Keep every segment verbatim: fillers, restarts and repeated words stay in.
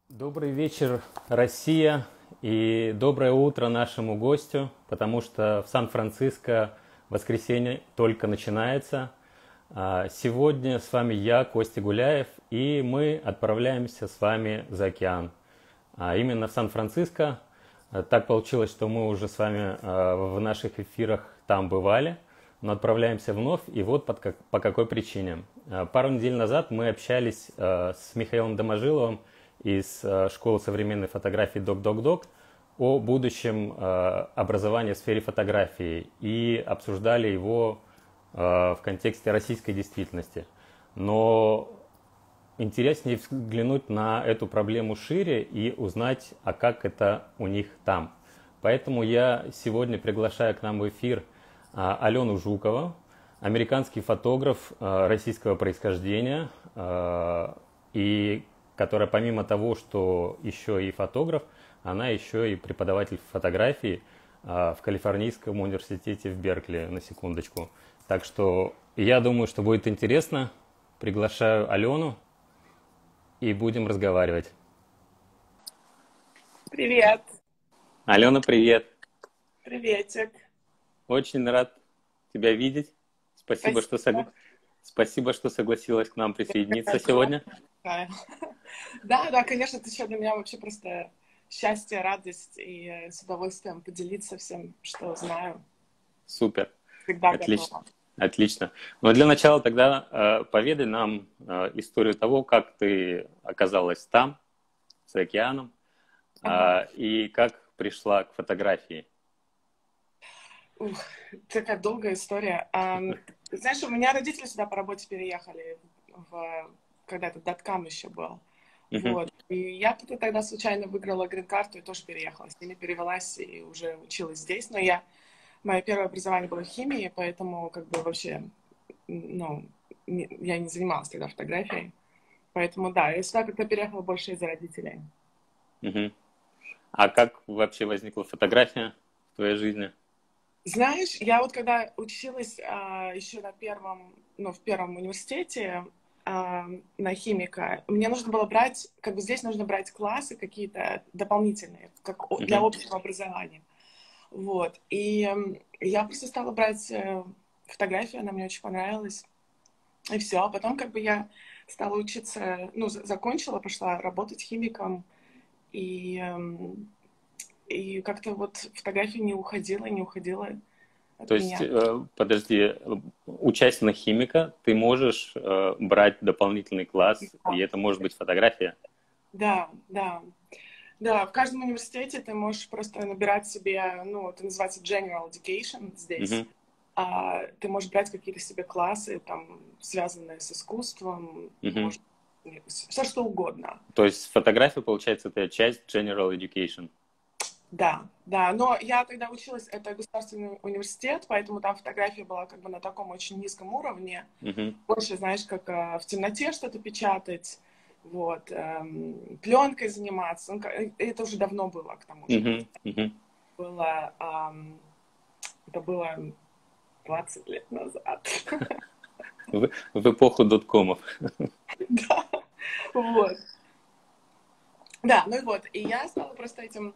Добрый вечер, Россия, и доброе утро нашему гостю, потому что в Сан-Франциско воскресенье только начинается. А, Сегодня с вами я, Костя Гуляев, и мы отправляемся с вами за океан. А именно в Сан-Франциско. А, Так получилось, что мы уже с вами а, в наших эфирах там бывали, но отправляемся вновь, и вот под как- по какой причине. А, Пару недель назад мы общались а, с Михаилом Доможиловым из а, школы современной фотографии Док-Док-Док о будущем а, образования в сфере фотографии и обсуждали его а, в контексте российской действительности. Но интереснее взглянуть на эту проблему шире и узнать, а как это у них там. Поэтому я сегодня приглашаю к нам в эфир а, Алену Жукову, американский фотограф а, российского происхождения, а, и которая помимо того, что еще и фотограф, она еще и преподаватель фотографии а, в Калифорнийском университете в Беркли, на секундочку. Так что я думаю, что будет интересно. Приглашаю Алену и будем разговаривать. Привет, Алена, привет! приветик. Очень рад тебя видеть. Спасибо, что, согла- Спасибо. Спасибо, что согласилась к нам присоединиться Какая была сегодня. такая. Да, да, конечно, ты что, для меня вообще просто счастье, радость и э, с удовольствием поделиться всем, что знаю. Супер, Всегда отлично, готова. отлично. Но для начала тогда э, поведай нам э, историю того, как ты оказалась там, за океаном, Ага. э, и как пришла к фотографии. Ух, такая долгая история. Ам, знаешь, у меня родители сюда по работе переехали, в, когда этот даткам еще был. Мгм, Вот. И я тут тогда случайно выиграла грин-карту и тоже переехала. С ними перевелась и уже училась здесь. Но я мое первое образование было в химии, поэтому как бы вообще, ну, не- я не занималась тогда фотографией. Поэтому да, я сюда как-то переехала больше из-за родителей. мгм. А как вообще возникла фотография в твоей жизни? Знаешь, я вот когда училась а, еще на первом, ну, в первом университете а, на химика, мне нужно было брать, как бы здесь нужно брать классы какие-то дополнительные, как о- для Мгм, общего образования. Вот. И м, я просто стала брать э, фотографию, она мне очень понравилась. И все. А потом как бы я стала учиться, ну, за- закончила, пошла работать химиком. И, эм, и как-то вот фотография не уходила, не уходила То от есть, меня. э, подожди, э, учась на химика, ты можешь э, брать дополнительный класс, и Да, это может быть фотография? да, да. Да, в каждом университете ты можешь просто набирать себе, ну, это называется General Education здесь. Мгм, А, ты можешь брать какие-то себе классы, там, связанные с искусством, мгм. может, все что угодно. То есть фотография, получается, это часть General Education. Да, да, но я тогда училась, это государственный университет, поэтому там фотография была как бы на таком очень низком уровне. Мгм, Больше, знаешь, как э, в темноте что-то печатать, вот, эм, пленкой заниматься. Ну, ка- э, это уже давно было, к тому же. мгм, мгм. Было, ам, это было двадцать лет назад. В, в эпоху доткомов. Да, вот. Да, ну и вот. И я стала просто этим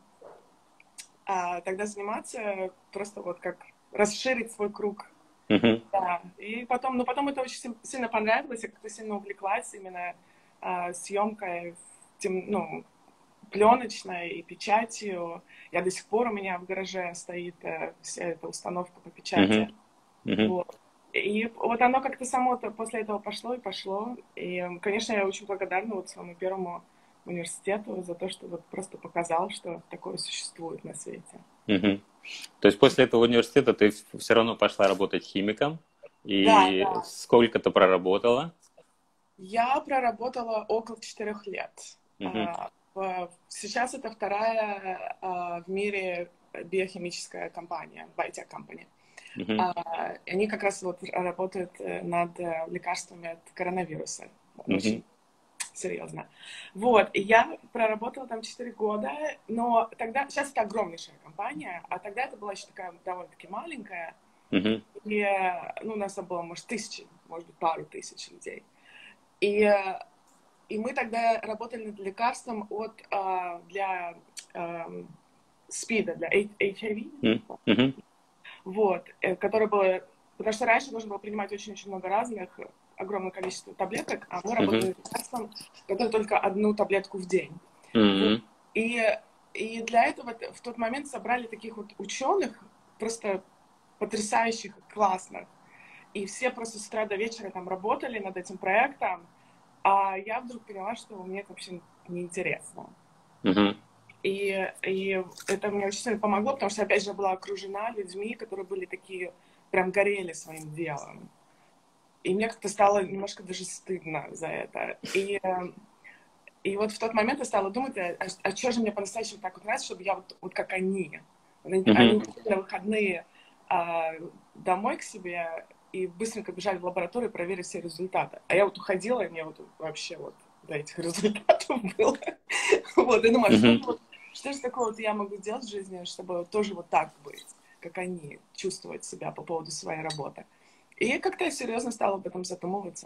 а, тогда заниматься, просто вот как расширить свой круг. Мгм, Да, и потом, ну потом это очень сим- сильно понравилось, я как-то сильно увлеклась именно а, съемкой, в тем, ну, пленочной и печатью. Я до сих пор у меня в гараже стоит э, вся эта установка по мгм, печати. мгм. Вот. И вот оно как-то само -то после этого пошло и пошло. И, конечно, я очень благодарна вот своему первому университету за то, что вот просто показал, что такое существует на свете. Мгм. То есть после этого университета ты все равно пошла работать химиком, Да, и да. сколько ты проработала? Я проработала около четырех лет. Мгм, А, в- Сейчас это вторая а, в мире биохимическая компания, biotech company. мгм, А, и они как раз вот работают э, над э, лекарствами от коронавируса. мгм, Очень серьезно. Вот, и я проработала там четыре года, но тогда, сейчас это огромнейшая компания, а тогда это была еще такая довольно-таки маленькая, мгм, и, э, ну, у нас там было, может, тысячи, может быть, пару тысяч людей. И, э, и мы тогда работали над лекарством от, а, для а, СПИДа, для эйч ай ви, Mm-hmm. вот, которое было, потому что раньше нужно было принимать очень-очень много разных, огромное количество таблеток, а мы работали Mm-hmm. над лекарством, которое только одну таблетку в день. Mm-hmm. Вот. И, и для этого в тот момент собрали таких вот ученых, просто потрясающих, классных. И все просто с утра до вечера там работали над этим проектом, а я вдруг поняла, что мне это вообще неинтересно. Mm-hmm. И, и это мне очень сильно помогло, потому что, опять же, я была окружена людьми, которые были такие, прям горели своим делом. И мне как-то стало немножко даже стыдно за это. И, и вот в тот момент я стала думать, а, а что же мне по-настоящему так вот нравится, чтобы я вот, вот как они. Они Mm-hmm. на выходные а, домой к себе и быстренько бежали в лабораторию проверить все результаты. А я вот уходила, и мне вот вообще вот до этих результатов было. Вот, и думаю, что, что же такого вот я могу сделать в жизни, чтобы тоже вот так быть, как они, чувствовать себя по поводу своей работы. И как-то я серьезно стала об этом задумываться.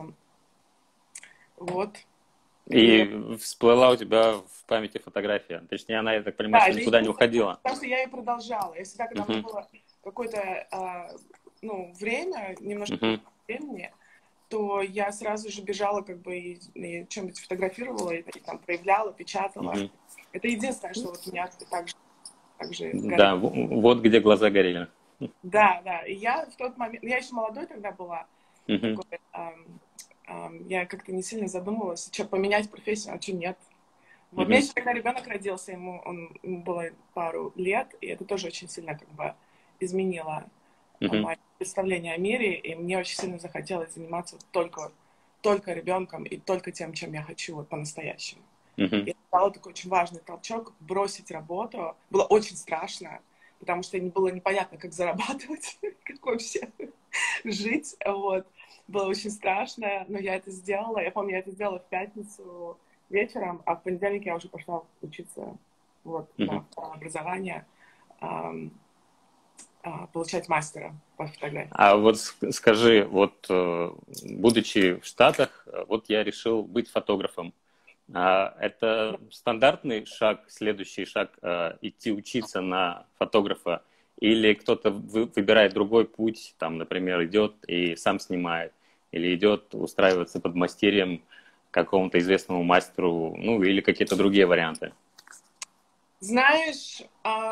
Вот. И, и всплыла у тебя в памяти фотография. Точнее, она, я так понимаю, да, что никуда не уходила. Потому что я и продолжала. Я всегда, когда uh-huh. у меня было какое-то а, ну, время, немножко uh-huh. времени, то я сразу же бежала, как бы, и, и чем-нибудь фотографировала, и, и там проявляла, печатала. Uh-huh. Это единственное, что вот у меня так же, так же да, горело. Вот где глаза горели. Да, да. И я в тот момент... Я еще молодой тогда была. Uh-huh. Такой, эм, эм, я как-то не сильно задумывалась, что поменять профессию, а что нет. Вот. Uh-huh. У меня еще когда ребенок родился, ему, он, ему было пару лет, и это тоже очень сильно как бы изменило uh-huh. мое представление о мире, и мне очень сильно захотелось заниматься только, только ребенком и только тем, чем я хочу вот по-настоящему. Uh-huh. И это дало такой очень важный толчок бросить работу. Было очень страшно, потому что не было непонятно, как зарабатывать, как вообще жить. Вот. Было очень страшно, но я это сделала. Я помню, я это сделала в пятницу вечером, а в понедельник я уже пошла учиться вот, uh-huh. на второе образование, эм, э, получать мастера по фотографии. А вот скажи, вот будучи в Штатах, вот я решил быть фотографом. Это стандартный шаг, следующий шаг, идти учиться на фотографа, или кто-то выбирает другой путь, там, например, идет и сам снимает, или идет устраиваться под мастерьем какому-то известному мастеру, ну, или какие-то другие варианты? Знаешь,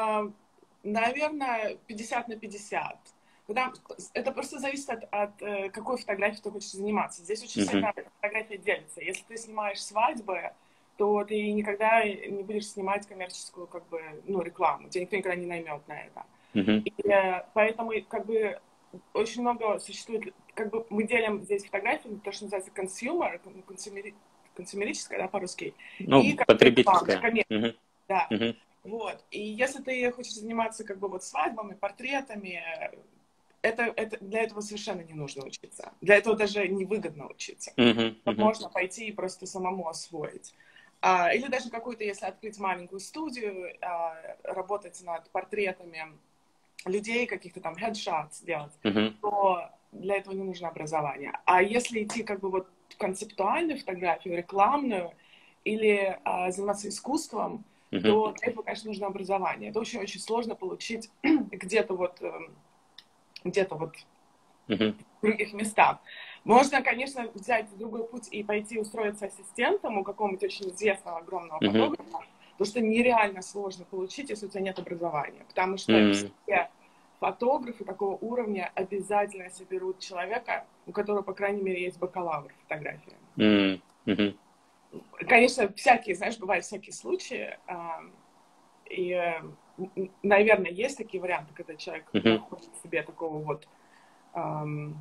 наверное, пятьдесят на пятьдесят. Это просто зависит от, от какой фотографии ты хочешь заниматься. Здесь очень uh-huh. сильно фотография делится. Если ты снимаешь свадьбы, то ты никогда не будешь снимать коммерческую как бы, ну, рекламу. Тебя никто никогда не наймет на это. Uh-huh. И поэтому как бы очень много существует, как бы мы делим здесь фотографии, то, что называется consumer, консумери, консумерическая, да, по-русски. Ну, и потребительская. Uh-huh. Да. Uh-huh. Вот. И если ты хочешь заниматься как бы вот свадьбами, портретами, Это, это, для этого совершенно не нужно учиться. Для этого даже невыгодно учиться. Uh-huh, uh-huh. Можно пойти и просто самому освоить. А, или даже какую-то, если открыть маленькую студию, а, работать над портретами людей, каких-то там headshots делать, uh-huh. то для этого не нужно образование. А если идти как бы вот в концептуальную фотографию, рекламную, или а, заниматься искусством, uh-huh. то для этого, конечно, нужно образование. Это очень-очень сложно получить где-то вот... где-то вот uh-huh. в других местах. Можно, конечно, взять другой путь и пойти устроиться ассистентом у какого-нибудь очень известного огромного uh-huh. фотографа, потому что нереально сложно получить, если у тебя нет образования. Потому что uh-huh. все фотографы такого уровня обязательно соберут человека, у которого, по крайней мере, есть бакалавр фотографии. Uh-huh. Uh-huh. Конечно, всякие, знаешь, бывают всякие случаи, и... наверное, есть такие варианты, когда человек uh-huh. находит в себе такого вот, эм,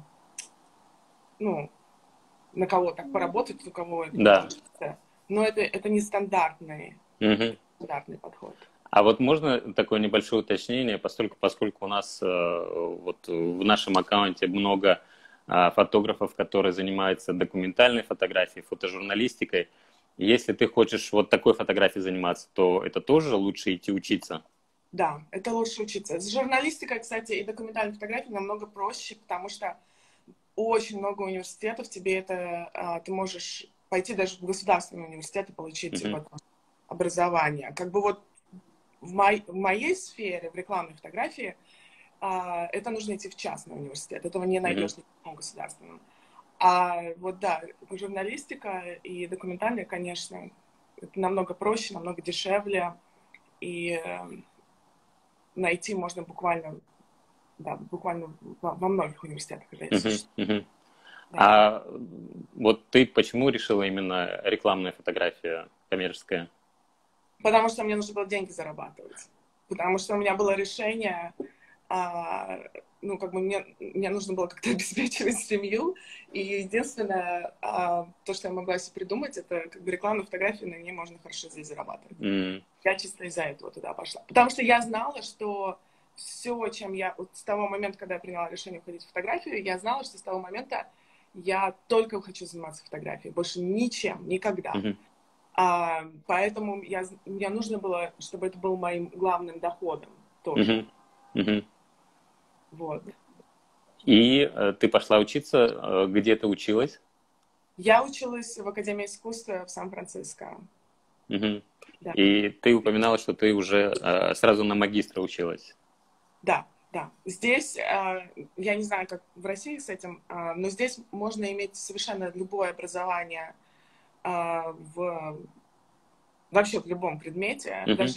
ну, на кого так поработать, у кого это да. получится. Но это, это не стандартный, uh-huh. стандартный подход. А вот можно такое небольшое уточнение, поскольку, поскольку у нас э, вот в нашем аккаунте много э, фотографов, которые занимаются документальной фотографией, фотожурналистикой. Если ты хочешь вот такой фотографией заниматься, то это тоже лучше идти учиться? Да, это лучше учиться. С журналистикой, кстати, и документальной фотографией намного проще, потому что очень много университетов тебе это, ты можешь пойти даже в государственный университет и получить Мгм. вот образование. Как бы вот в, мой, в моей сфере, в рекламной фотографии, а, это нужно идти в частный университет. Этого не Мгм. найдешь ни в каком государственном. А вот да, журналистика и документальная, конечно, это намного проще, намного дешевле. И э, найти можно буквально, да, буквально во, во многих университетах уже Мгм. существует. Мгм. Да. А вот ты почему решила именно рекламная фотография коммерческая? Потому что мне нужно было деньги зарабатывать. Потому что у меня было решение, а, ну, как бы мне, мне нужно было как-то обеспечивать семью. И единственное, а, то, что я могла себе придумать, это как бы рекламная фотография, на ней можно хорошо здесь зарабатывать. М. Я чисто из-за этого туда пошла. Потому что я знала, что все, чем я... Вот с того момента, когда я приняла решение уходить в фотографию, я знала, что с того момента я только хочу заниматься фотографией. Больше ничем, никогда. Мгм. А, поэтому я, мне нужно было, чтобы это был моим главным доходом тоже. Мгм. Мгм. Вот. И э, ты пошла учиться, э, где ты училась? Я училась в Академии искусств в Сан-Франциско. Мгм. Да, И ты упоминала, что ты уже э, сразу на магистра училась. да, да. Здесь, а, я не знаю, как в России с этим, а, но здесь можно иметь совершенно любое образование а, в, вообще в любом предмете, Мгм. даже,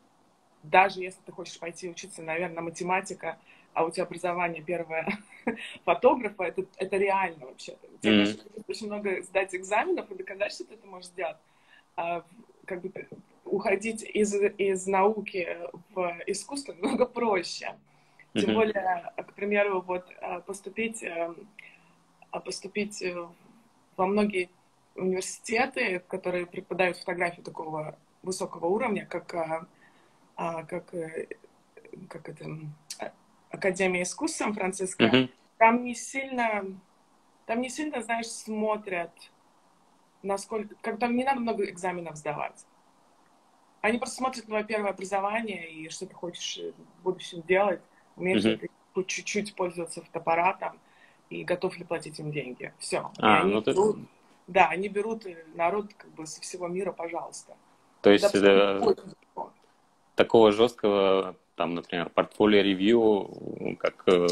даже если ты хочешь пойти учиться, наверное, математика, а у тебя образование первое фотографа, это, это реально вообще-то. Тебе, М. конечно, нужно очень много сдать экзаменов и доказать, что ты это можешь сделать. А, как бы уходить из, из науки в искусство намного проще. Тем Мгм. более, к примеру, вот а, поступить, а, поступить во многие университеты, которые преподают фотографию такого высокого уровня, как, а, а, как, э, как это, а, Академия искусств Сан-Франциско, Мгм. там не сильно, там не сильно, знаешь, смотрят, насколько, как там не надо много экзаменов сдавать. Они просто смотрят твое первое образование и что ты хочешь в будущем делать, умеешь ли Мгм. ты хоть чуть-чуть пользоваться фотоаппаратом и готов ли платить им деньги. Все. И А, ну они ты, берут, да, они берут народ как бы со всего мира, пожалуйста. то Это есть абсолютно э, очень легко. такого жесткого, там, например, портфолио-ревью, как э,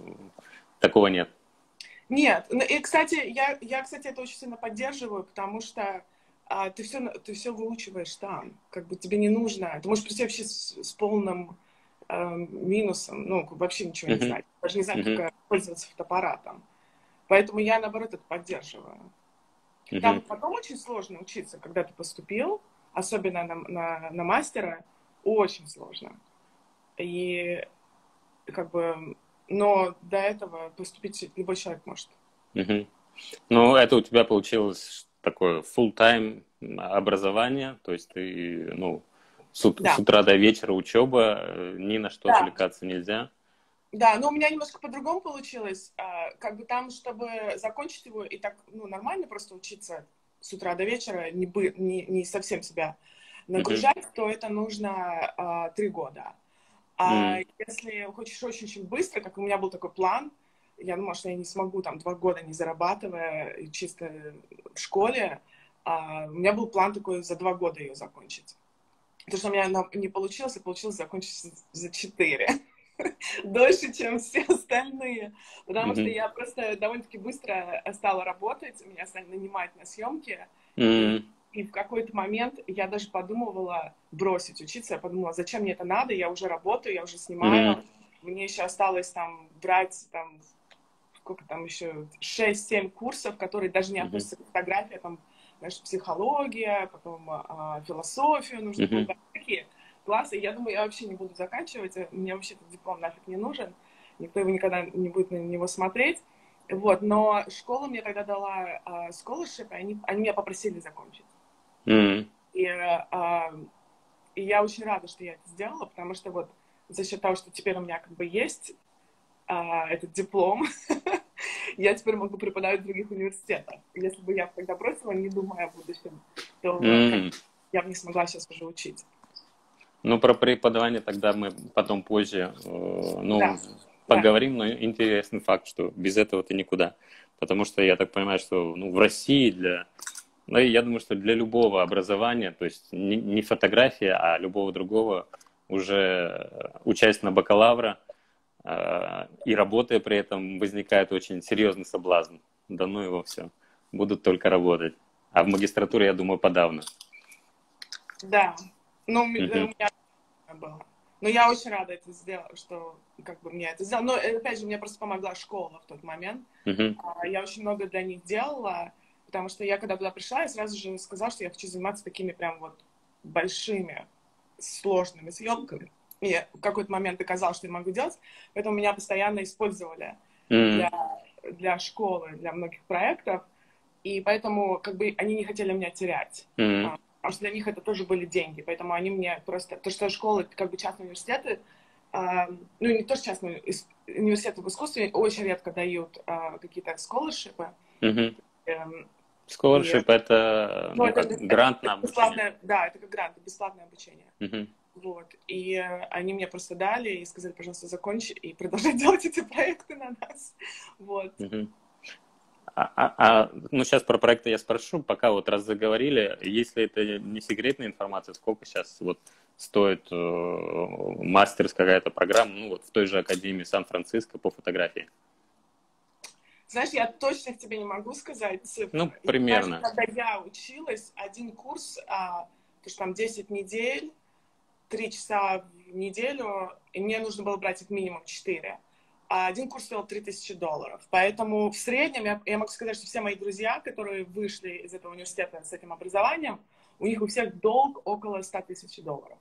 такого нет. Нет, ну и, кстати, я, я, кстати, это очень сильно поддерживаю, потому что а, ты все, ты все выучиваешь там, как бы тебе не нужно, ты можешь прийти вообще с, с полным эм, минусом, ну, вообще ничего не Мгм. знать, даже не знать, Мгм. как пользоваться фотоаппаратом. Поэтому я, наоборот, это поддерживаю. Там Мгм. потом очень сложно учиться, когда ты поступил, особенно на, на, на мастера, очень сложно. И как бы, но до этого поступить любой человек может. Мгм. Ну, это у тебя получилось такое full-time образование, то есть ты, ну, с, ут- с Да, утра до вечера учеба, э, ни на что да. отвлекаться нельзя. Да, но у меня немножко по-другому получилось. А, Как бы там, чтобы закончить его и так, ну, нормально просто учиться с утра до вечера, не, бы, не, не совсем себя Мгм. нагружать, то это нужно а, три года. А М. если хочешь очень-очень быстро, как у меня был такой план, я думала, что я не смогу там два года не зарабатывая, и чисто в школе, а, у меня был план такой за два года ее закончить. То, что у меня на- не получилось, и получилось закончить за четыре. Дольше, чем все остальные. Потому что Мгм. я просто довольно-таки быстро стала работать, меня стали нанимать на съемки. И, М. и в какой-то момент я даже подумывала бросить учиться. Я подумала, зачем мне это надо? Я уже работаю, я уже М. снимаю. Мне еще осталось там брать там, сколько там еще, шесть-семь курсов, которые даже не Мгм. относятся к фотографии, там, знаешь, психология, потом а, философию нужно было Мгм. брать. Такие классы. Я думаю, я вообще не буду заканчивать, мне вообще этот диплом нафиг не нужен, никто его никогда не будет на него смотреть. Вот, но школа мне тогда дала а, scholarship, и они, они меня попросили закончить. М. И, а, и я очень рада, что я это сделала, потому что вот за счет того, что теперь у меня как бы есть а, этот диплом, я теперь могу преподавать в других университетах. Если бы я тогда бросила, не думая о будущем, то как, М. я бы не смогла сейчас уже учить. Ну, про преподавание тогда мы потом позже, э, ну, Да, да. поговорим, но интересный факт, что без этого ты никуда. Потому что я так понимаю, что ну, в России для Ну, и я думаю, что для любого образования, то есть не, не фотография, а любого другого, уже э, учась на бакалавра э, и работая при этом, возникает очень серьезный соблазн. Да ну его все. Будут только работать. А в магистратуре, я думаю, подавно. Да, ну, у Мгм. меня было. Но я очень рада это сделать, что как бы мне это сделало. Но, э, опять же, мне просто помогла школа в тот момент. Мгм. А, Я очень много для них делала, потому что я, когда туда пришла, я сразу же сказала, что я хочу заниматься такими прям вот большими, сложными съемками. И в какой-то момент оказалось, что я могу делать, поэтому меня постоянно использовали М. для, для школы, для многих проектов, и поэтому как бы они не хотели меня терять. М. А, Потому что для них это тоже были деньги, поэтому они мне просто... То, что школы, как бы частные университеты, а, ну, не то, что частные ис- университеты в искусстве очень редко дают а, какие-то сколоршипы. Мгм. Эм, и, Scholarship это, ну, ну это, как, бес- это грант на обучение. бесплатное, да, это как грант, бесплатное обучение. Мгм. Вот. И э, они мне просто дали и сказали, пожалуйста, закончи и продолжай делать эти проекты на нас. Вот. Мгм. А, а- а, ну, сейчас про проекты я спрошу, пока вот раз заговорили, если это не секретная информация, сколько сейчас вот стоит э, мастерс какая-то программа, ну, вот в той же Академии Сан-Франциско по фотографии? Знаешь, я точно тебе не могу сказать Ну, цифры. Я знаю, что примерно. когда я училась, один курс, а, то что там десять недель, три часа в неделю, и мне нужно было брать их минимум четыре. А один курс стоил три тысячи долларов. Поэтому в среднем я, я могу сказать, что все мои друзья, которые вышли из этого университета с этим образованием, у них у всех долг около ста тысяч долларов.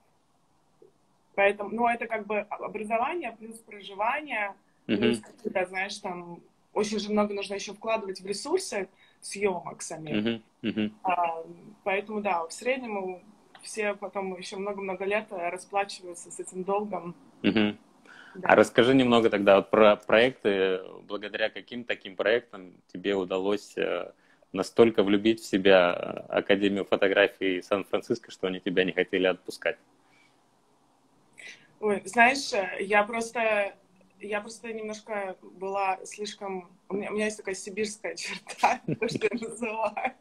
Поэтому, ну, это как бы образование плюс проживание, плюс, Мгм. когда, знаешь, там очень же много нужно еще вкладывать в ресурсы съемок самих. Мгм. Мгм. А, Поэтому, да, в среднем все потом еще много-много лет расплачиваются с этим долгом. Мгм. А Да. расскажи немного тогда вот про проекты, благодаря каким таким проектам тебе удалось э, настолько влюбить в себя э, Академию фотографии Сан-Франциско, что они тебя не хотели отпускать? Ой, знаешь, я просто, я просто немножко была слишком... У меня, у меня есть такая сибирская черта, то, что я называю.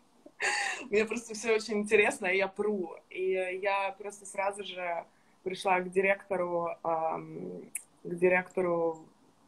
Мне просто все очень интересно, и я пру. И я просто сразу же пришла к директору, ам, к директору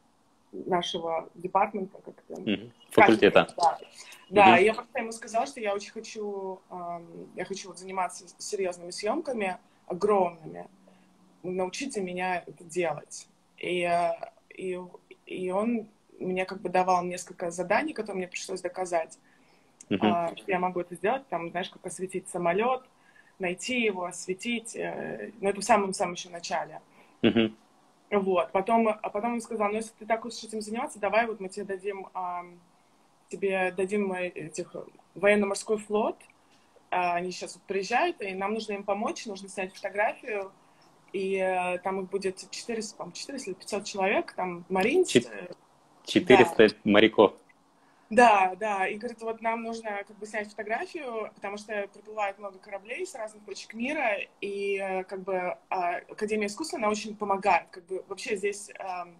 нашего департамента, как это, Мгм. кафедры, Факультета. да. Да, Мгм. и я просто ему сказала, что я очень хочу, ам, я хочу вот заниматься серьезными съемками, огромными. Научите меня это делать. И, э, и, и он мне как бы давал несколько заданий, которые мне пришлось доказать. Мгм. А, Я могу это сделать, там, знаешь, как осветить самолет, найти его, осветить, э, но это в самом-самом еще начале. Мгм. Вот, потом, а потом он сказал, ну, если ты так хочешь этим заниматься, давай вот мы тебе дадим, а, тебе дадим э, этих военно-морской флот, а, они сейчас вот приезжают, и нам нужно им помочь, нужно снять фотографию, и э, там их будет четыреста, по-моему, четыреста или пятьсот человек, там Чет- маринисты, да, четыреста моряков. да, да, и говорит, вот нам нужно как бы снять фотографию, потому что приплывает много кораблей с разных точек мира, и э, как бы а, Академия искусства, она очень помогает, как бы вообще здесь эм,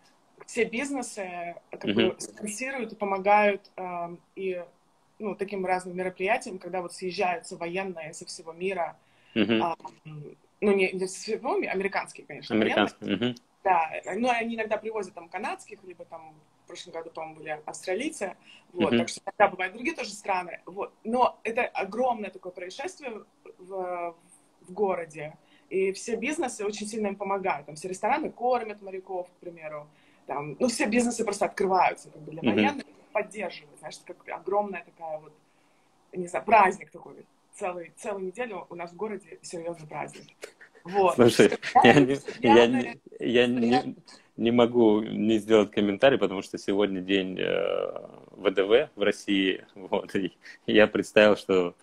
все бизнесы э, как Мгм. бы спонсируют и помогают эм, и ну, таким разным мероприятиям, когда вот съезжаются военные со всего мира, Мгм. а, м, ну не, не со всего мира, американские, конечно, военные, Американский. Мгм. да, ну, они иногда привозят там канадских, либо там в прошлом году, по-моему, были австралийцы, вот, так Мгм. что иногда бывают другие тоже страны, вот, но это огромное такое происшествие в, в городе, и все бизнесы очень сильно им помогают, там все рестораны кормят моряков, к примеру, там, ну, все бизнесы просто открываются как бы для Мгм. военных, поддерживают, знаешь, как огромная такая вот, не знаю, праздник такой, целый, целую неделю у нас в городе серьезный праздник. Вот. Все Слушай, я пьяные, не, все я пьяные, не, я стоят. не, не могу не сделать комментарий, потому что сегодня день э, ВДВ в России, вот, и я представил, что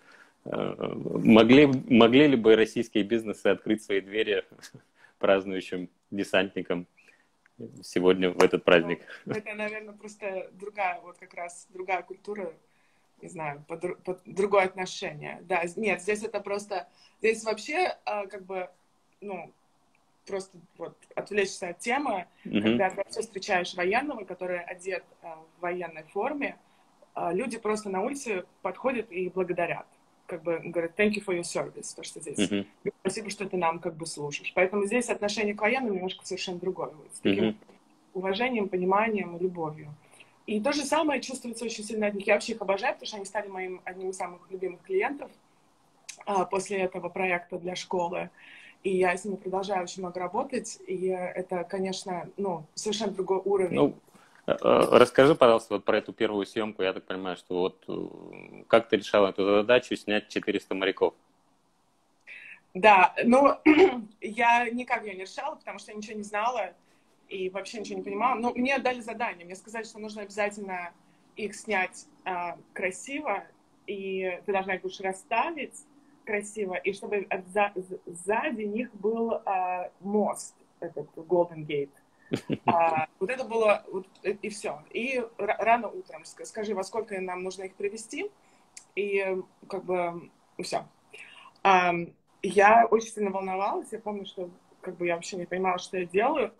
э, могли, могли ли бы российские бизнесы открыть свои двери празднующим десантникам сегодня в этот Ну, праздник. это, наверное, просто другая, вот как раз другая культура, не знаю, под, под другое отношение. Да, нет, здесь это просто, здесь вообще а, как бы, ну, просто вот отвлечься от темы, Мгм. когда ты вообще встречаешь военного, который одет а, в военной форме, люди просто на улице подходят и благодарят. Как бы говорят, thank you for your service, то, что здесь. Uh-huh. Спасибо, что ты нам как бы служишь. Поэтому здесь отношение к военным немножко совершенно другое. С таким uh-huh. уважением, пониманием и любовью. И то же самое чувствуется очень сильно от них. Я вообще их обожаю, потому что они стали моим одним из самых любимых клиентов а, после этого проекта для школы. И я с ними продолжаю очень много работать. И это, конечно, ну, совершенно другой уровень. Ну, расскажи, пожалуйста, вот про эту первую съемку. Я так понимаю, что вот как ты решала эту задачу снять четыреста моряков? Да, ну, я никак ее не решала, потому что я ничего не знала и вообще ничего не понимала. Но мне дали задание. Мне сказали, что нужно обязательно их снять а, красиво, и ты должна их будешь расставить красиво, и чтобы за, сзади них был а, мост, этот Golden Gate. А, вот это было, вот, и все. И рано утром скажи, во сколько нам нужно их привезти, и как бы все. А, я очень сильно волновалась, я помню, что как бы я вообще не понимала, что я делаю,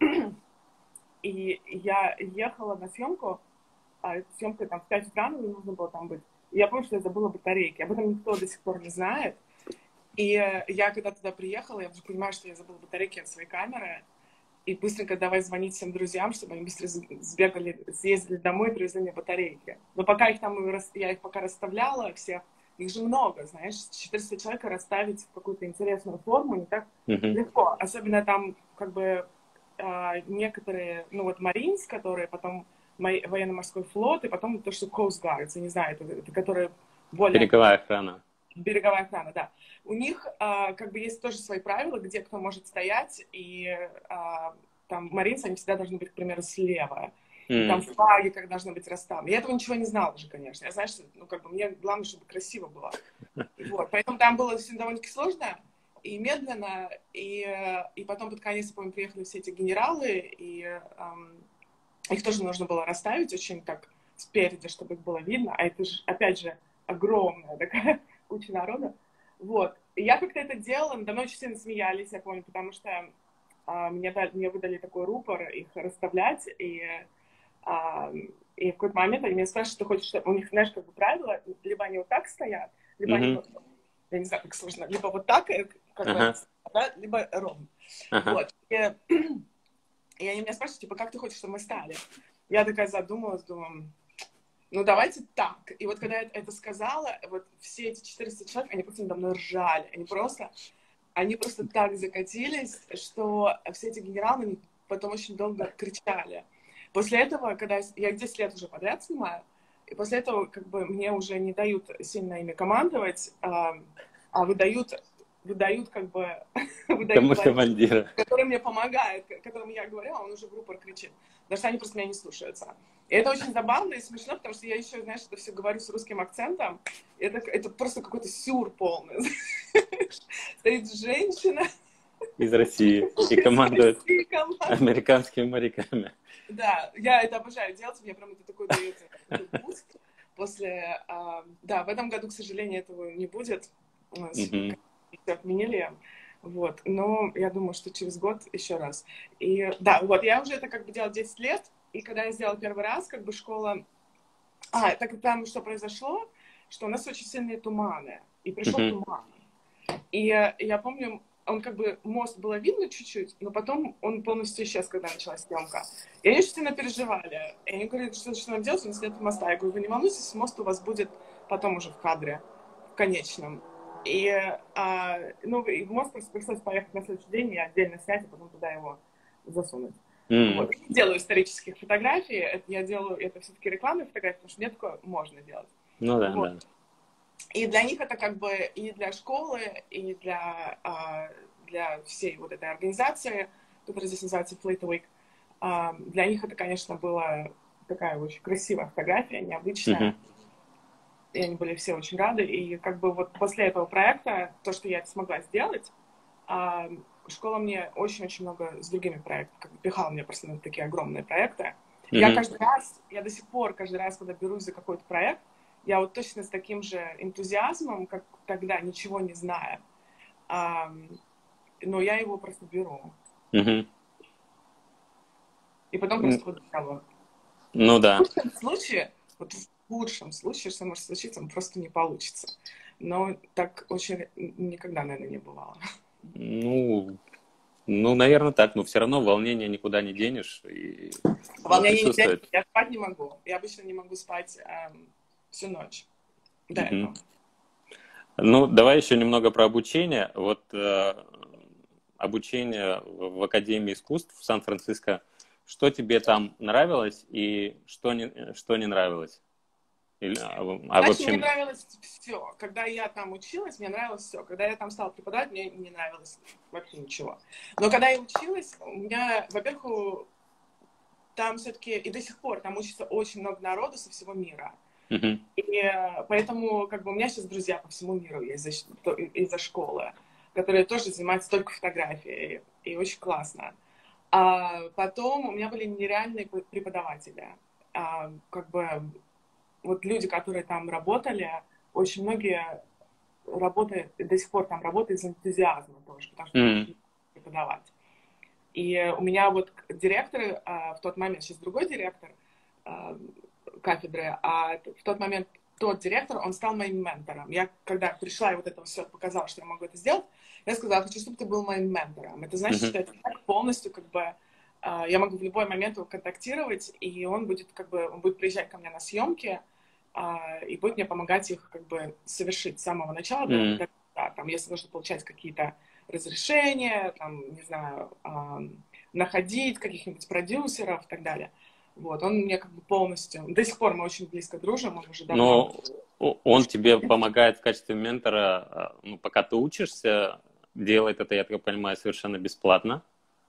и я ехала на съемку, а съемка там в пять утра, мне нужно было там быть. И я помню, что я забыла батарейки, об этом никто до сих пор не знает. И я когда туда приехала, я уже понимаю, что я забыла батарейки от своей камеры. И быстренько давай звонить всем друзьям, чтобы они быстро сбегали, съездили домой и привезли мне батарейки. Но пока их там, я их пока расставляла всех, их же много, знаешь, четыреста человек расставить в какую-то интересную форму не так uh-huh. легко. Особенно там как бы некоторые, ну вот Marines, которые потом военно-морской флот, и потом то, что Coast Guards, я не знаю, это, это которые более... Береговая охрана. Береговая охрана, да. У них а, как бы есть тоже свои правила, где кто может стоять, и а, там маринцы, они всегда должны быть, к примеру, слева. Mm. Там флаги как должны быть расставлены. Я этого ничего не знала же, конечно. Я знаю, что, ну, как бы мне главное, чтобы красиво было. Вот. Поэтому там было все довольно-таки сложно и медленно, и, и потом под конец, я помню, приехали все эти генералы, и эм, их тоже нужно было расставить очень так спереди, чтобы их было видно. А это же, опять же, огромная такая куча народа. Вот. И я как-то это делала, надо мной очень сильно смеялись, я помню, потому что а, мне, дали, мне выдали такой рупор их расставлять, и, а, и в какой-то момент они меня спрашивают, что хочешь, что у них, знаешь, как бы правило, либо они вот так стоят, либо mm-hmm. они вот, я не знаю, как сложно, либо вот так, как uh-huh. бы, да, либо ровно. Uh-huh. Вот. И, и они меня спрашивают, типа, как ты хочешь, чтобы мы стали? Я такая задумалась, думаю, ну, давайте так. И вот когда я это сказала, вот все эти четыреста человек, они просто надо мной ржали. Они просто, они просто так закатились, что все эти генералы они потом очень долго кричали. После этого, когда я, я десять лет уже подряд снимаю, и после этого как бы мне уже не дают сильно ими командовать, а, а выдают, выдают как бы... выдают командира. Который мне помогает, которому я говорю, а он уже в рупор кричит. Потому что они просто меня не слушаются. И это очень забавно и смешно, потому что я еще, знаешь, это все говорю с русским акцентом. Это, это просто какой-то сюр полный. Стоит женщина. Из России. И командует американскими моряками. Да, я это обожаю делать. Мне прям это такой дает буст. После... Да, в этом году, к сожалению, этого не будет. У нас все отменили. Вот, но я думаю, что через год еще раз. И да, вот, я уже это как бы делала десять лет, и когда я сделала первый раз, как бы школа... А, так там что произошло, что у нас очень сильные туманы, и пришел uh-huh. туман. И я помню, он как бы, мост было видно чуть-чуть, но потом он полностью исчез, когда началась съемка. И они очень сильно переживали. И они говорят, что, что нам делать, у нас нет моста. Я говорю, вы не волнуйтесь, мост у вас будет потом уже в кадре, в конечном. И, а, ну, и мост просто пришлось поехать на следующий день и отдельно снять, а потом туда его засунуть. Mm-hmm. Вот. Я не делаю исторических фотографий, это, я делаю, это все-таки рекламные фотографии, потому что мне такое можно делать. Ну да, вот. да. И для них это как бы и для школы, и для, а, для всей вот этой организации, которая здесь называется Fleet Week, а, для них это, конечно, была такая очень красивая фотография, необычная. Mm-hmm. И они были все очень рады. И как бы вот после этого проекта, то, что я это смогла сделать, школа мне очень-очень много с другими проектами, как бы пихала мне просто на такие огромные проекты. Mm-hmm. Я каждый раз, я до сих пор каждый раз, когда берусь за какой-то проект, я вот точно с таким же энтузиазмом, как тогда, ничего не зная, но я его просто беру. Mm-hmm. И потом просто mm-hmm. вот делаю. Ну да. В этом случае, вот худшем случае, что может случиться, просто не получится. Но так очень никогда, наверное, не бывало. Ну, ну, наверное, так, но все равно волнение никуда не денешь, и оно Волнение не присутствует. я спать не могу. Я обычно не могу спать эм, всю ночь до Мгм. этого. Ну, давай еще немного про обучение. Вот э, обучение в в Академии искусств в Сан-Франциско. Что тебе там нравилось и что не, что не нравилось? Или, а, в- а в Знаешь, мне общем, нравилось все. Когда я там училась, мне нравилось все. Когда я там стала преподавать, мне не нравилось вообще ничего. Но когда я училась, у меня, во-первых, у- там все-таки и до сих пор там учится очень много народу со всего мира. мгм, И э, поэтому как бы у меня сейчас друзья по всему миру есть из-за, то- из-за школы, которые тоже занимаются только фотографией. И очень классно. А потом у меня были нереальные преподаватели. А, как бы вот люди, которые там работали, очень многие работают, до сих пор там работают из энтузиазма тоже, потому что им м, очень нравится преподавать. И у меня вот директор, а, в тот момент, сейчас другой директор а, кафедры, а в тот момент тот директор, он стал моим ментором. Я, когда пришла и вот это все показала, что я могу это сделать, я сказала, хочу, чтобы ты был моим ментором. Это значит, мгм, что это полностью как бы а, я могу в любой момент его контактировать, и он будет как бы, он будет приезжать ко мне на съемки, а, и будет мне помогать их как бы совершить с самого начала до, м. до конца. Там, если нужно получать какие-то разрешения, там, не знаю, а, находить каких-нибудь продюсеров и так далее. Вот, он мне как бы полностью... До сих пор мы очень близко дружим, он уже давно... Но о- он тебе помогает в качестве ментора, а, ну, пока ты учишься, делает это, я так понимаю, совершенно бесплатно.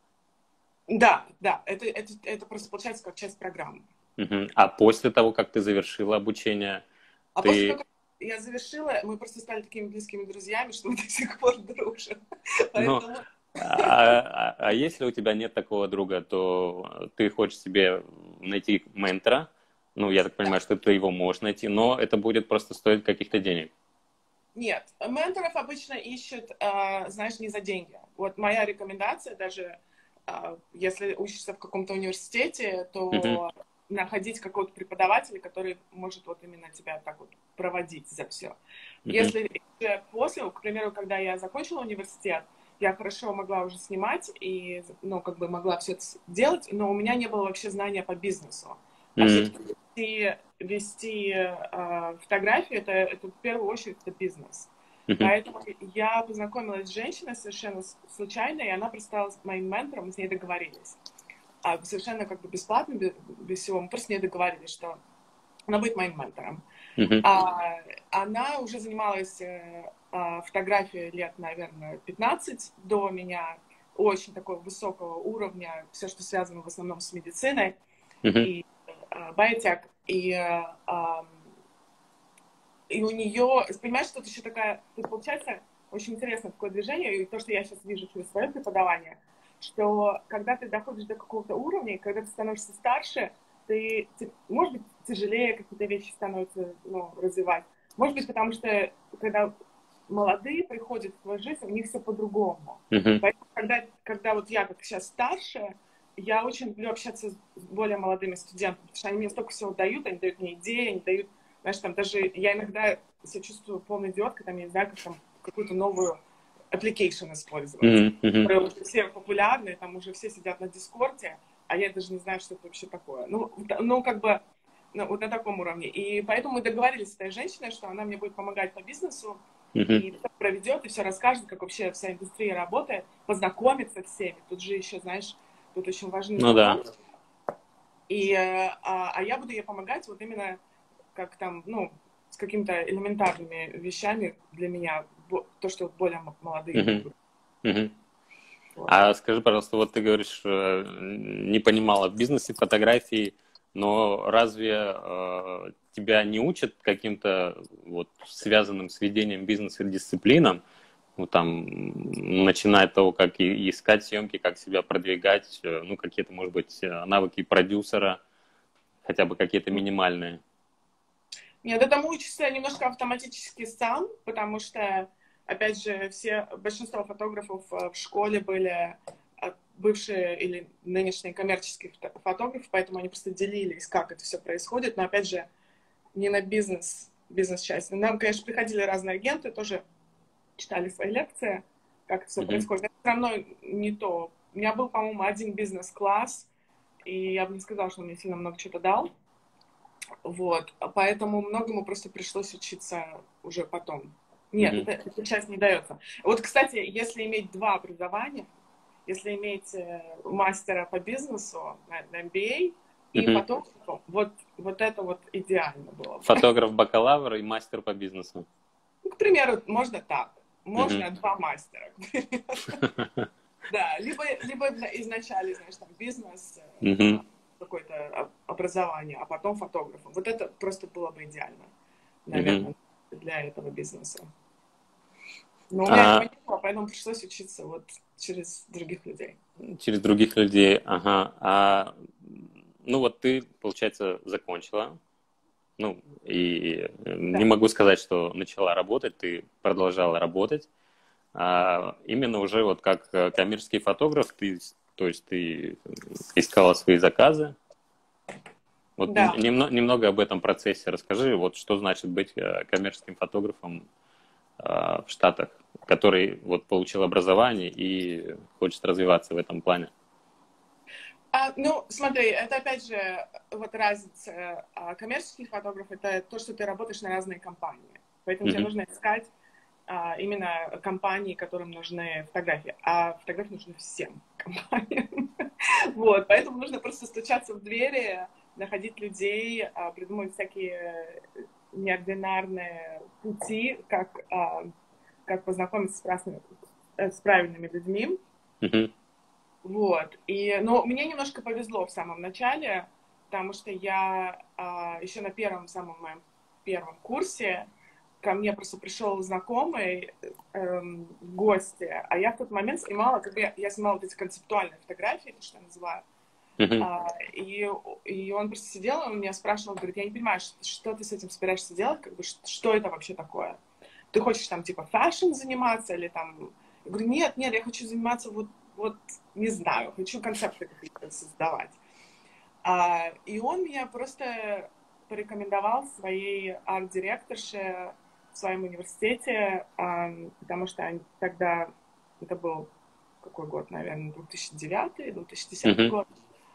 Да, да, это, это, это просто получается как часть программы. Мгм. А после того, как ты завершила обучение, А после того, ты, как я завершила, мы просто стали такими близкими друзьями, что мы до сих пор дружим. ну, Поэтому... а, а- а если у тебя нет такого друга, то ты хочешь себе найти ментора, ну, я так понимаю, что ты его можешь найти, но это будет просто стоить каких-то денег. Нет, менторов обычно ищут, э, знаешь, не за деньги. Вот моя рекомендация, даже э, если учишься в каком-то университете, Мгм. то находить какого-то преподавателя, который может вот именно тебя так вот проводить за все. Мгм. Если же после, к примеру, когда я закончила университет, я хорошо могла уже снимать и, ну, как бы могла все это делать, но у меня не было вообще знания по бизнесу. А Мгм. все-таки вести, вести э, фотографию это, это в первую очередь это бизнес. Мгм. Поэтому я познакомилась с женщиной совершенно случайно, и она стала моим ментором, мы с ней договорились. А совершенно как бы бесплатно, без, без всего, мы просто с ней договорились, что она будет моим ментором. Мгм. А, она уже занималась э, а, фотографией лет, наверное, пятнадцать до меня, очень такого высокого уровня, все, что связано в основном с медициной Мгм. и э, биотек. И, э, ам, и у нее, понимаешь, тут еще такая, тут получается очень интересное такое движение, и то, что я сейчас вижу через свое преподавание, что когда ты доходишь до какого-то уровня, когда ты становишься старше, ты, ты может быть, тяжелее какие-то вещи становятся, ну, развивать. Может быть, потому что когда молодые приходят в твою жизнь, у них все по-другому. Мгм. Поэтому, когда, когда вот я как сейчас старше, я очень люблю общаться с более молодыми студентами, потому что они мне столько всего дают, они дают мне идеи, они дают, знаешь, там даже я иногда себя чувствую полной идиоткой, там, я не знаю, как там какую-то новую application использовать, Мгм. Мгм. которые уже все популярны, там уже все сидят на Дискорде, а я даже не знаю, что это вообще такое. Ну, ну как бы, ну, вот на таком уровне. И поэтому мы договорились с этой женщиной, что она мне будет помогать по бизнесу, Мгм. и все проведет, и все расскажет, как вообще вся индустрия работает, познакомиться со всеми. Тут же еще, знаешь, тут очень важны Ну да. знакомства. И, э, а, а я буду ей помогать вот именно как там, ну, с какими-то элементарными вещами для меня, то, что вот более молодые не Мгм. могут. Мгм. Вот. А скажи, пожалуйста, вот ты говоришь, э, не понимала в бизнесе фотографии, но разве э, тебя не учат каким-то вот связанным с ведением бизнеса дисциплинам? Ну, там, начиная от того, как и- искать съемки, как себя продвигать, э, ну, какие-то, может быть, э, навыки продюсера, хотя бы какие-то минимальные. Нет, этому учишься немножко автоматически сам, потому что, опять же, все, большинство фотографов э, в школе были э, бывшие или нынешние коммерческие фото- фотографы, поэтому они просто делились, как это все происходит. Но, опять же, не на бизнес, бизнес-часть. Нам, конечно, приходили разные агенты, тоже читали свои лекции, как это все mm-hmm. происходит. Это все равно не то. У меня был, по-моему, один бизнес-класс, и я бы не сказала, что он мне сильно много чего-то дал. Вот. Поэтому многому просто пришлось учиться уже потом. Нет, mm-hmm. это, эта часть не дается. Вот, кстати, если иметь два образования, если иметь мастера по бизнесу на эм би эй и mm-hmm. фотографу, вот, вот это вот идеально было. Фотограф-бакалавр и мастер по бизнесу. Ну, к примеру, можно так. Можно mm-hmm. два мастера, к примеру. Да, либо, либо изначально, знаешь, там бизнес, mm-hmm. какое-то образование, а потом фотографом. Вот это просто было бы идеально, наверное, mm-hmm. для этого бизнеса. Но у меня а... этого не было, поэтому пришлось учиться вот через других людей. Через других людей, ага. А, ну вот ты, получается, закончила. Ну, и да. не могу сказать, что начала работать, ты продолжала работать. А именно уже вот как коммерческий фотограф, ты, то есть ты искала свои заказы. Вот да. немного, немного об этом процессе расскажи. Вот что значит быть коммерческим фотографом в Штатах, который вот получил образование и хочет развиваться в этом плане. А, ну, смотри, это опять же вот разница. А, коммерческий фотограф — это то, что ты работаешь на разные компании. Поэтому mm-hmm. тебе нужно искать а, именно компании, которым нужны фотографии. А фотографии нужны всем компаниям. Вот, поэтому нужно просто стучаться в двери, находить людей, а, придумывать всякие неординарные пути, как, а, как познакомиться с, разными, с правильными людьми. Mm-hmm. Вот. И, но мне немножко повезло в самом начале, потому что я а, еще на первом, самом моем первом курсе ко мне просто пришел знакомый эм, в гости, а я в тот момент снимала, как бы я, я снимала вот эти концептуальные фотографии, то, что я называю. Uh-huh. А, и, и он просто сидел, он меня спрашивал, говорит, я не понимаю, что, что ты с этим собираешься делать, как бы, что, что это вообще такое? Ты хочешь там типа фэшн заниматься или там... Я говорю, нет, нет, я хочу заниматься вот Вот, не знаю, хочу концепты какие-то создавать. А, и он меня просто порекомендовал своей арт-директорше в своем университете, а, потому что они, тогда, это был какой год, наверное, две тысячи девятый, две тысячи десятый mm-hmm. год.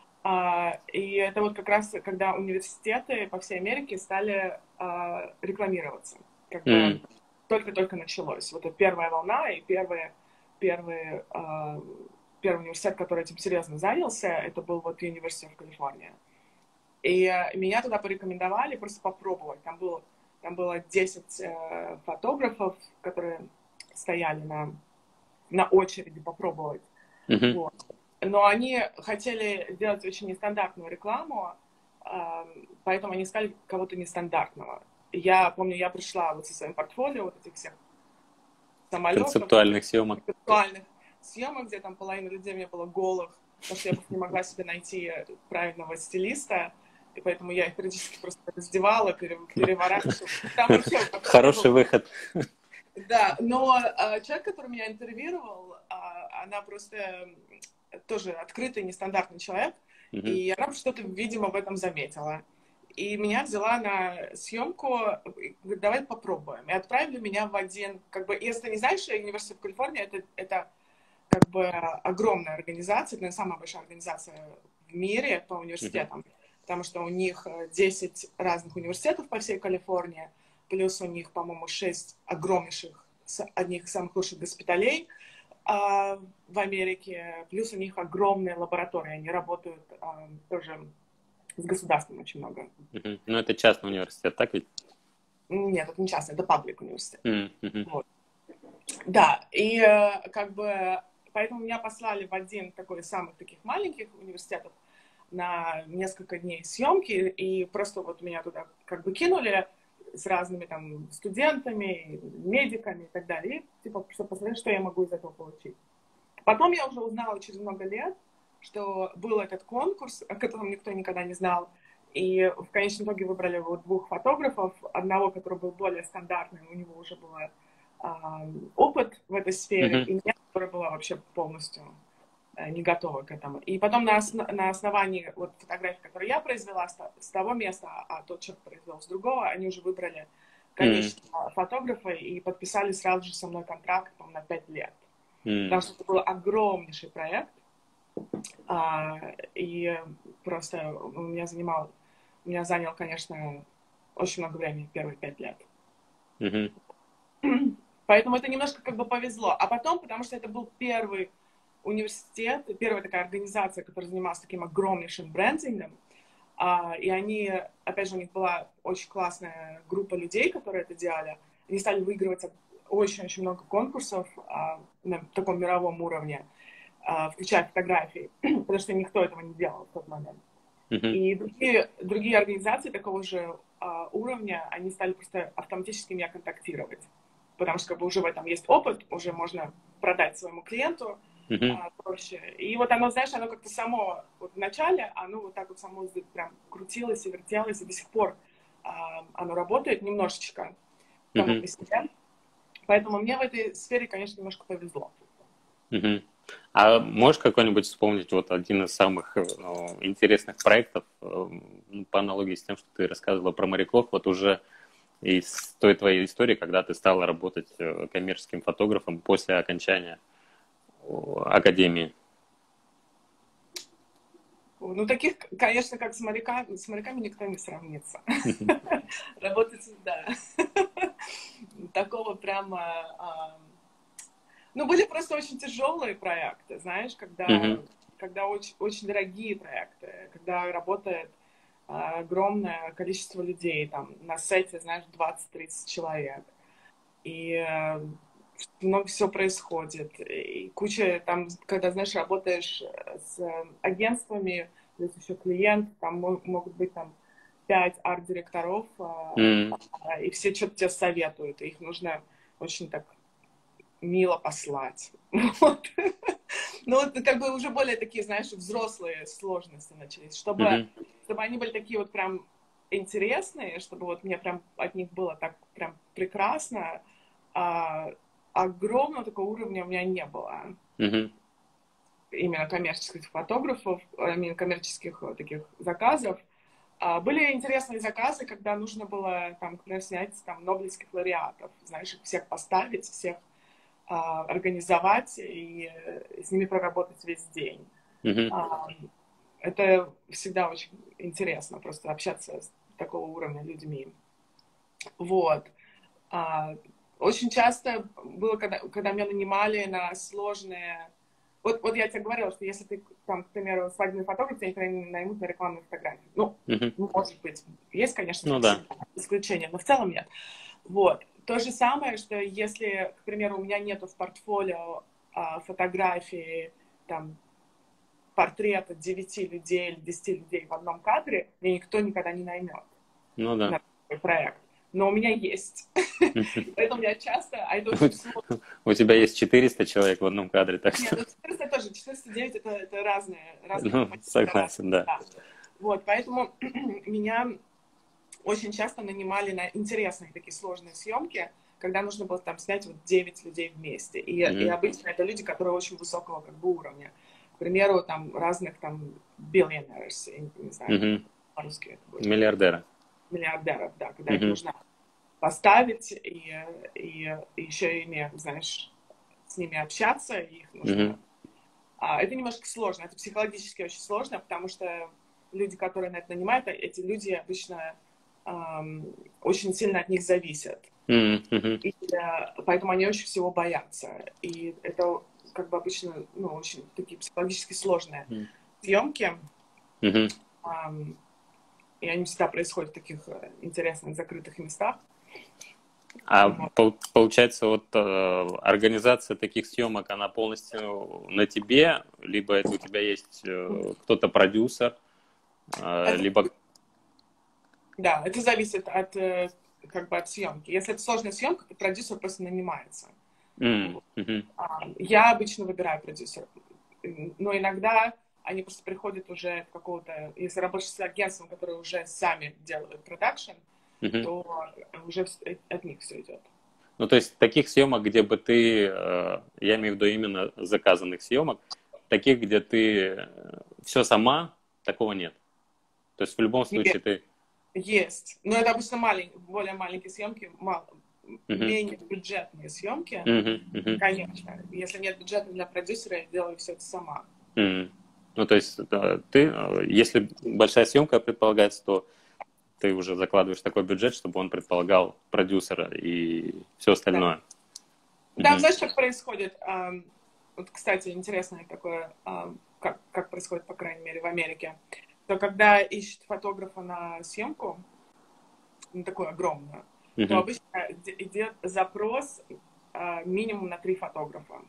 А, и это вот как раз, когда университеты по всей Америке стали а, рекламироваться. Как бы mm-hmm. только-только началось. Вот эта первая волна и первые Первый, э, первый университет, который этим серьезно занялся, это был вот University of California. И э, меня туда порекомендовали просто попробовать. Там было, там было десять э, фотографов, которые стояли на, на очереди попробовать. Mm-hmm. Вот. Но они хотели сделать очень нестандартную рекламу, э, поэтому они искали кого-то нестандартного. Я помню, я пришла вот со своим портфолио вот этих всех самолетов, концептуальных съемок. Концептуальных съемок, где там половина людей у меня было голых, потому что я просто не могла себе найти правильного стилиста, и поэтому я их периодически просто раздевала, переворачивала. Хороший выход. Да, но а, человек, который меня интервьюировал, а, она просто тоже открытый, нестандартный человек, mm-hmm. и она что-то, видимо, в этом заметила. И меня взяла на съемку, говорит, давай попробуем. И отправили меня в один, как бы, если ты не знаешь, Университет Калифорния, это, это как бы огромная организация, это самая большая организация в мире по университетам, mm-hmm. потому что у них десять разных университетов по всей Калифорнии, плюс у них, по-моему, шесть огромнейших, одних из самых лучших госпиталей а, в Америке, плюс у них огромные лаборатории, они работают а, тоже с государством очень много. Uh-huh. Ну, это частный университет, так ведь? Нет, это не частный, это паблик университет. Uh-huh. Вот. Да, и э, как бы, поэтому меня послали в один такой из самых таких маленьких университетов на несколько дней съемки, и просто вот меня туда как бы кинули с разными там студентами, медиками и так далее, и типа, чтобы посмотреть, что я могу из этого получить. Потом я уже узнала через много лет, что был этот конкурс, о котором никто никогда не знал. И в конечном итоге выбрали вот двух фотографов. Одного, который был более стандартный, у него уже был э, опыт в этой сфере, mm-hmm. и меня, которая была вообще полностью не готовы к этому. И потом на, осно, на основании вот фотографий, которые я произвела с, с того места, а тот человек произвел с другого, они уже выбрали конечного mm. фотографа и подписали сразу же со мной контракт на пять лет. Mm. Потому что это был огромнейший проект. А, и просто у меня занимал, у меня занял, конечно, очень много времени первые пять лет. Mm-hmm. Поэтому это немножко как бы повезло. А потом, потому что это был первый университет, первая такая организация, которая занималась таким огромнейшим брендингом, а, и они, опять же, у них была очень классная группа людей, которые это делали. Они стали выигрывать очень-очень много конкурсов а, на таком мировом уровне, а, включая фотографии, потому что никто этого не делал в тот момент. Mm-hmm. И другие, другие организации такого же а, уровня, они стали просто автоматически меня контактировать, потому что как бы уже в этом есть опыт, уже можно продать своему клиенту, Uh-huh. а, проще. И вот оно, знаешь, оно как-то само, вот в начале, оно вот так вот само прям крутилось и вертелось, и до сих пор а, оно работает немножечко само uh-huh. по себе. Поэтому мне в этой сфере, конечно, немножко повезло. Uh-huh. А можешь какой-нибудь вспомнить вот один из самых ну, интересных проектов, ну, по аналогии с тем, что ты рассказывала про моряков, вот уже из той твоей истории, когда ты стала работать коммерческим фотографом после окончания академии? Ну, таких, конечно, как с моряками, с моряками никто не сравнится. Работать, да. Такого прямо... Ну, были просто очень тяжелые проекты, знаешь, когда, когда очень, очень дорогие проекты, когда работает огромное количество людей, там, на сете, знаешь, двадцать-тридцать человек. И много всего происходит. И куча там, когда, знаешь, работаешь с агентствами, здесь еще клиент, там могут быть там пять арт-директоров, mm. и все что-то тебе советуют, и их нужно очень так мило послать. Вот. Ну, вот как бы уже более такие, знаешь, взрослые сложности начались, чтобы, mm-hmm. чтобы они были такие вот прям интересные, чтобы вот мне прям от них было так прям прекрасно, а, огромного такого уровня у меня не было. Mm-hmm. Именно коммерческих фотографов, именно коммерческих таких заказов. А, были интересные заказы, когда нужно было, там, например, снять там нобелевских лауреатов, знаешь, их всех поставить, всех а, организовать и с ними проработать весь день. Mm-hmm. А, это всегда очень интересно, просто общаться с такого уровня людьми. Вот. А, очень часто было, когда, когда меня нанимали на сложные... Вот, вот я тебе говорила, что если ты, там, к примеру, свадебный фотограф, тебя никогда не наймут на рекламные фотографии. Ну, uh-huh. может быть, есть, конечно, ну, да. исключения, но в целом нет. Вот. То же самое, что если, к примеру, у меня нету в портфолио а, фотографии, там, портрета девяти людей или десяти людей в одном кадре, меня никто никогда не наймет ну, да. на такой проект. Но у меня есть. Поэтому я часто... А это очень сложно. У тебя есть четыреста человек в одном кадре, так что... Нет, ну четыреста тоже. четыреста девять это, это разные... разные ну, согласен, да. да. Вот, поэтому меня очень часто нанимали на интересные такие сложные съемки, когда нужно было там снять вот девять людей вместе. И, mm-hmm. и обычно это люди, которые очень высокого как бы уровня. К примеру, там разных там billionaires, я не знаю, mm-hmm. по-русски это будет. Миллиардеры. Миллиардеров, да, когда mm-hmm. их нужно поставить и, и, и еще ими, знаешь, с ними общаться, и их нужно... Mm-hmm. А, это немножко сложно, это психологически очень сложно, потому что люди, которые на это нанимают, эти люди обычно эм, очень сильно от них зависят. Mm-hmm. И, э, поэтому они очень всего боятся. И это как бы обычно, ну, очень такие психологически сложные mm-hmm. съемки. Mm-hmm. Эм, и они всегда происходят в таких интересных закрытых местах. А вот. Получается, вот э, организация таких съемок, она полностью на тебе, либо это у тебя есть э, кто-то продюсер, э, это, либо... Да, это зависит от, э, как бы от съемки. Если это сложная съемка, то продюсер просто нанимается. Mm-hmm. Я обычно выбираю продюсера, но иногда они просто приходят уже от какого-то... Если работаешь с агентством, которые уже сами делают продакшн, uh-huh. то уже от них все идет. Ну, то есть таких съемок, где бы ты, я имею в виду именно заказанных съемок, таких, где ты все сама, такого нет. То есть в любом случае ты... Есть. Но это обычно маленькие, более маленькие съемки, мало, uh-huh. менее бюджетные съемки. Uh-huh. Uh-huh. Конечно. Если нет бюджета для продюсера, я делаю все это сама. Uh-huh. Ну, то есть ты, если большая съемка предполагается, то ты уже закладываешь такой бюджет, чтобы он предполагал продюсера и все остальное. Да, да, uh-huh. Знаешь, как происходит? Вот, кстати, интересное такое, как, как происходит, по крайней мере, в Америке. То когда ищут фотографа на съемку, ну, такую огромную, uh-huh. то обычно идет запрос а, минимум на три фотографа.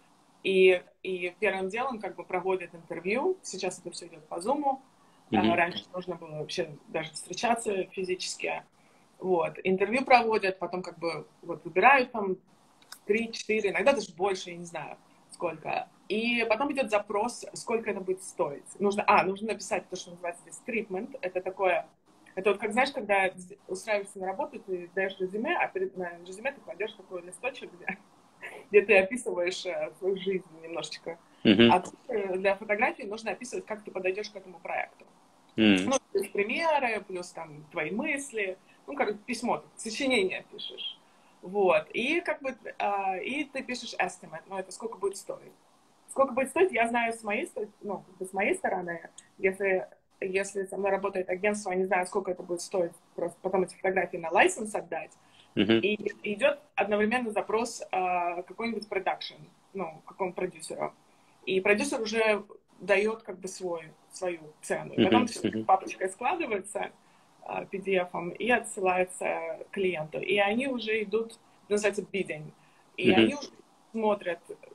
И, и первым делом как бы проводят интервью. Сейчас это все идет по Zoom. Uh-huh. А, раньше нужно было вообще даже встречаться физически. Вот. Интервью проводят, потом как бы вот выбирают там три-четыре, иногда даже больше, я не знаю сколько. И потом идет запрос, сколько это будет стоить. Нужно, а, нужно написать то, что называется здесь treatment. Это такое, это вот как, знаешь, когда устраиваешься на работу, ты даешь резюме, а перед на резюме ты кладешь такой листочек, где, где ты описываешь свою жизнь немножечко. Mm-hmm. А для фотографии нужно описывать, как ты подойдешь к этому проекту. Mm-hmm. Ну, плюс примеры, плюс там твои мысли. Ну, короче, письмо, сочинение пишешь. Вот. И как бы, а, и ты пишешь estimate, ну, это сколько будет стоить. Сколько будет стоить, я знаю с моей, ну, с моей стороны, если, если со мной работает агентство, они знают, сколько это будет стоить, просто потом эти фотографии на лайсенс отдать, uh-huh. и идет одновременно запрос uh, какой-нибудь продакшн, ну, какому продюсеру. И продюсер уже дает как бы свой, свою цену. И потом uh-huh. Uh-huh. папочкой складывается uh, пи ди эф-ом и отсылается клиенту. И они уже идут, называется bidding, и uh-huh. они уже смотрят,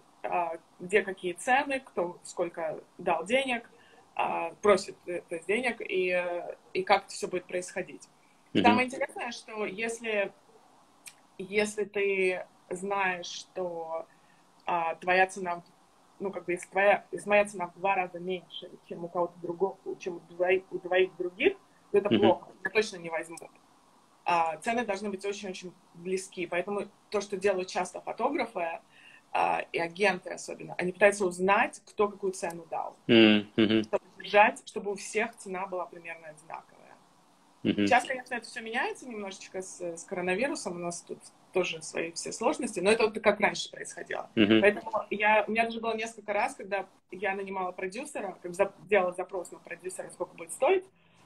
где какие цены, кто сколько дал денег, просит то есть денег, и, и как это все будет происходить. Mm-hmm. Самое интересное, что если, если ты знаешь, что а, твоя цена, ну, как бы, если, твоя, если моя цена в два раза меньше, чем у кого-то другого, чем у двоих, у двоих других, то это mm-hmm. плохо, я точно не возьму. А, цены должны быть очень-очень близки, поэтому то, что делают часто фотографы, и агенты особенно, они пытаются узнать, кто какую цену дал. Mm-hmm. Чтобы держать, чтобы у всех цена была примерно одинаковая. Mm-hmm. Сейчас, конечно, это все меняется немножечко с, с коронавирусом, у нас тут тоже свои все сложности, но это вот как раньше происходило. Mm-hmm. Поэтому я, у меня даже было несколько раз, когда я нанимала продюсера, как за, делала запрос на продюсера, сколько будет стоить,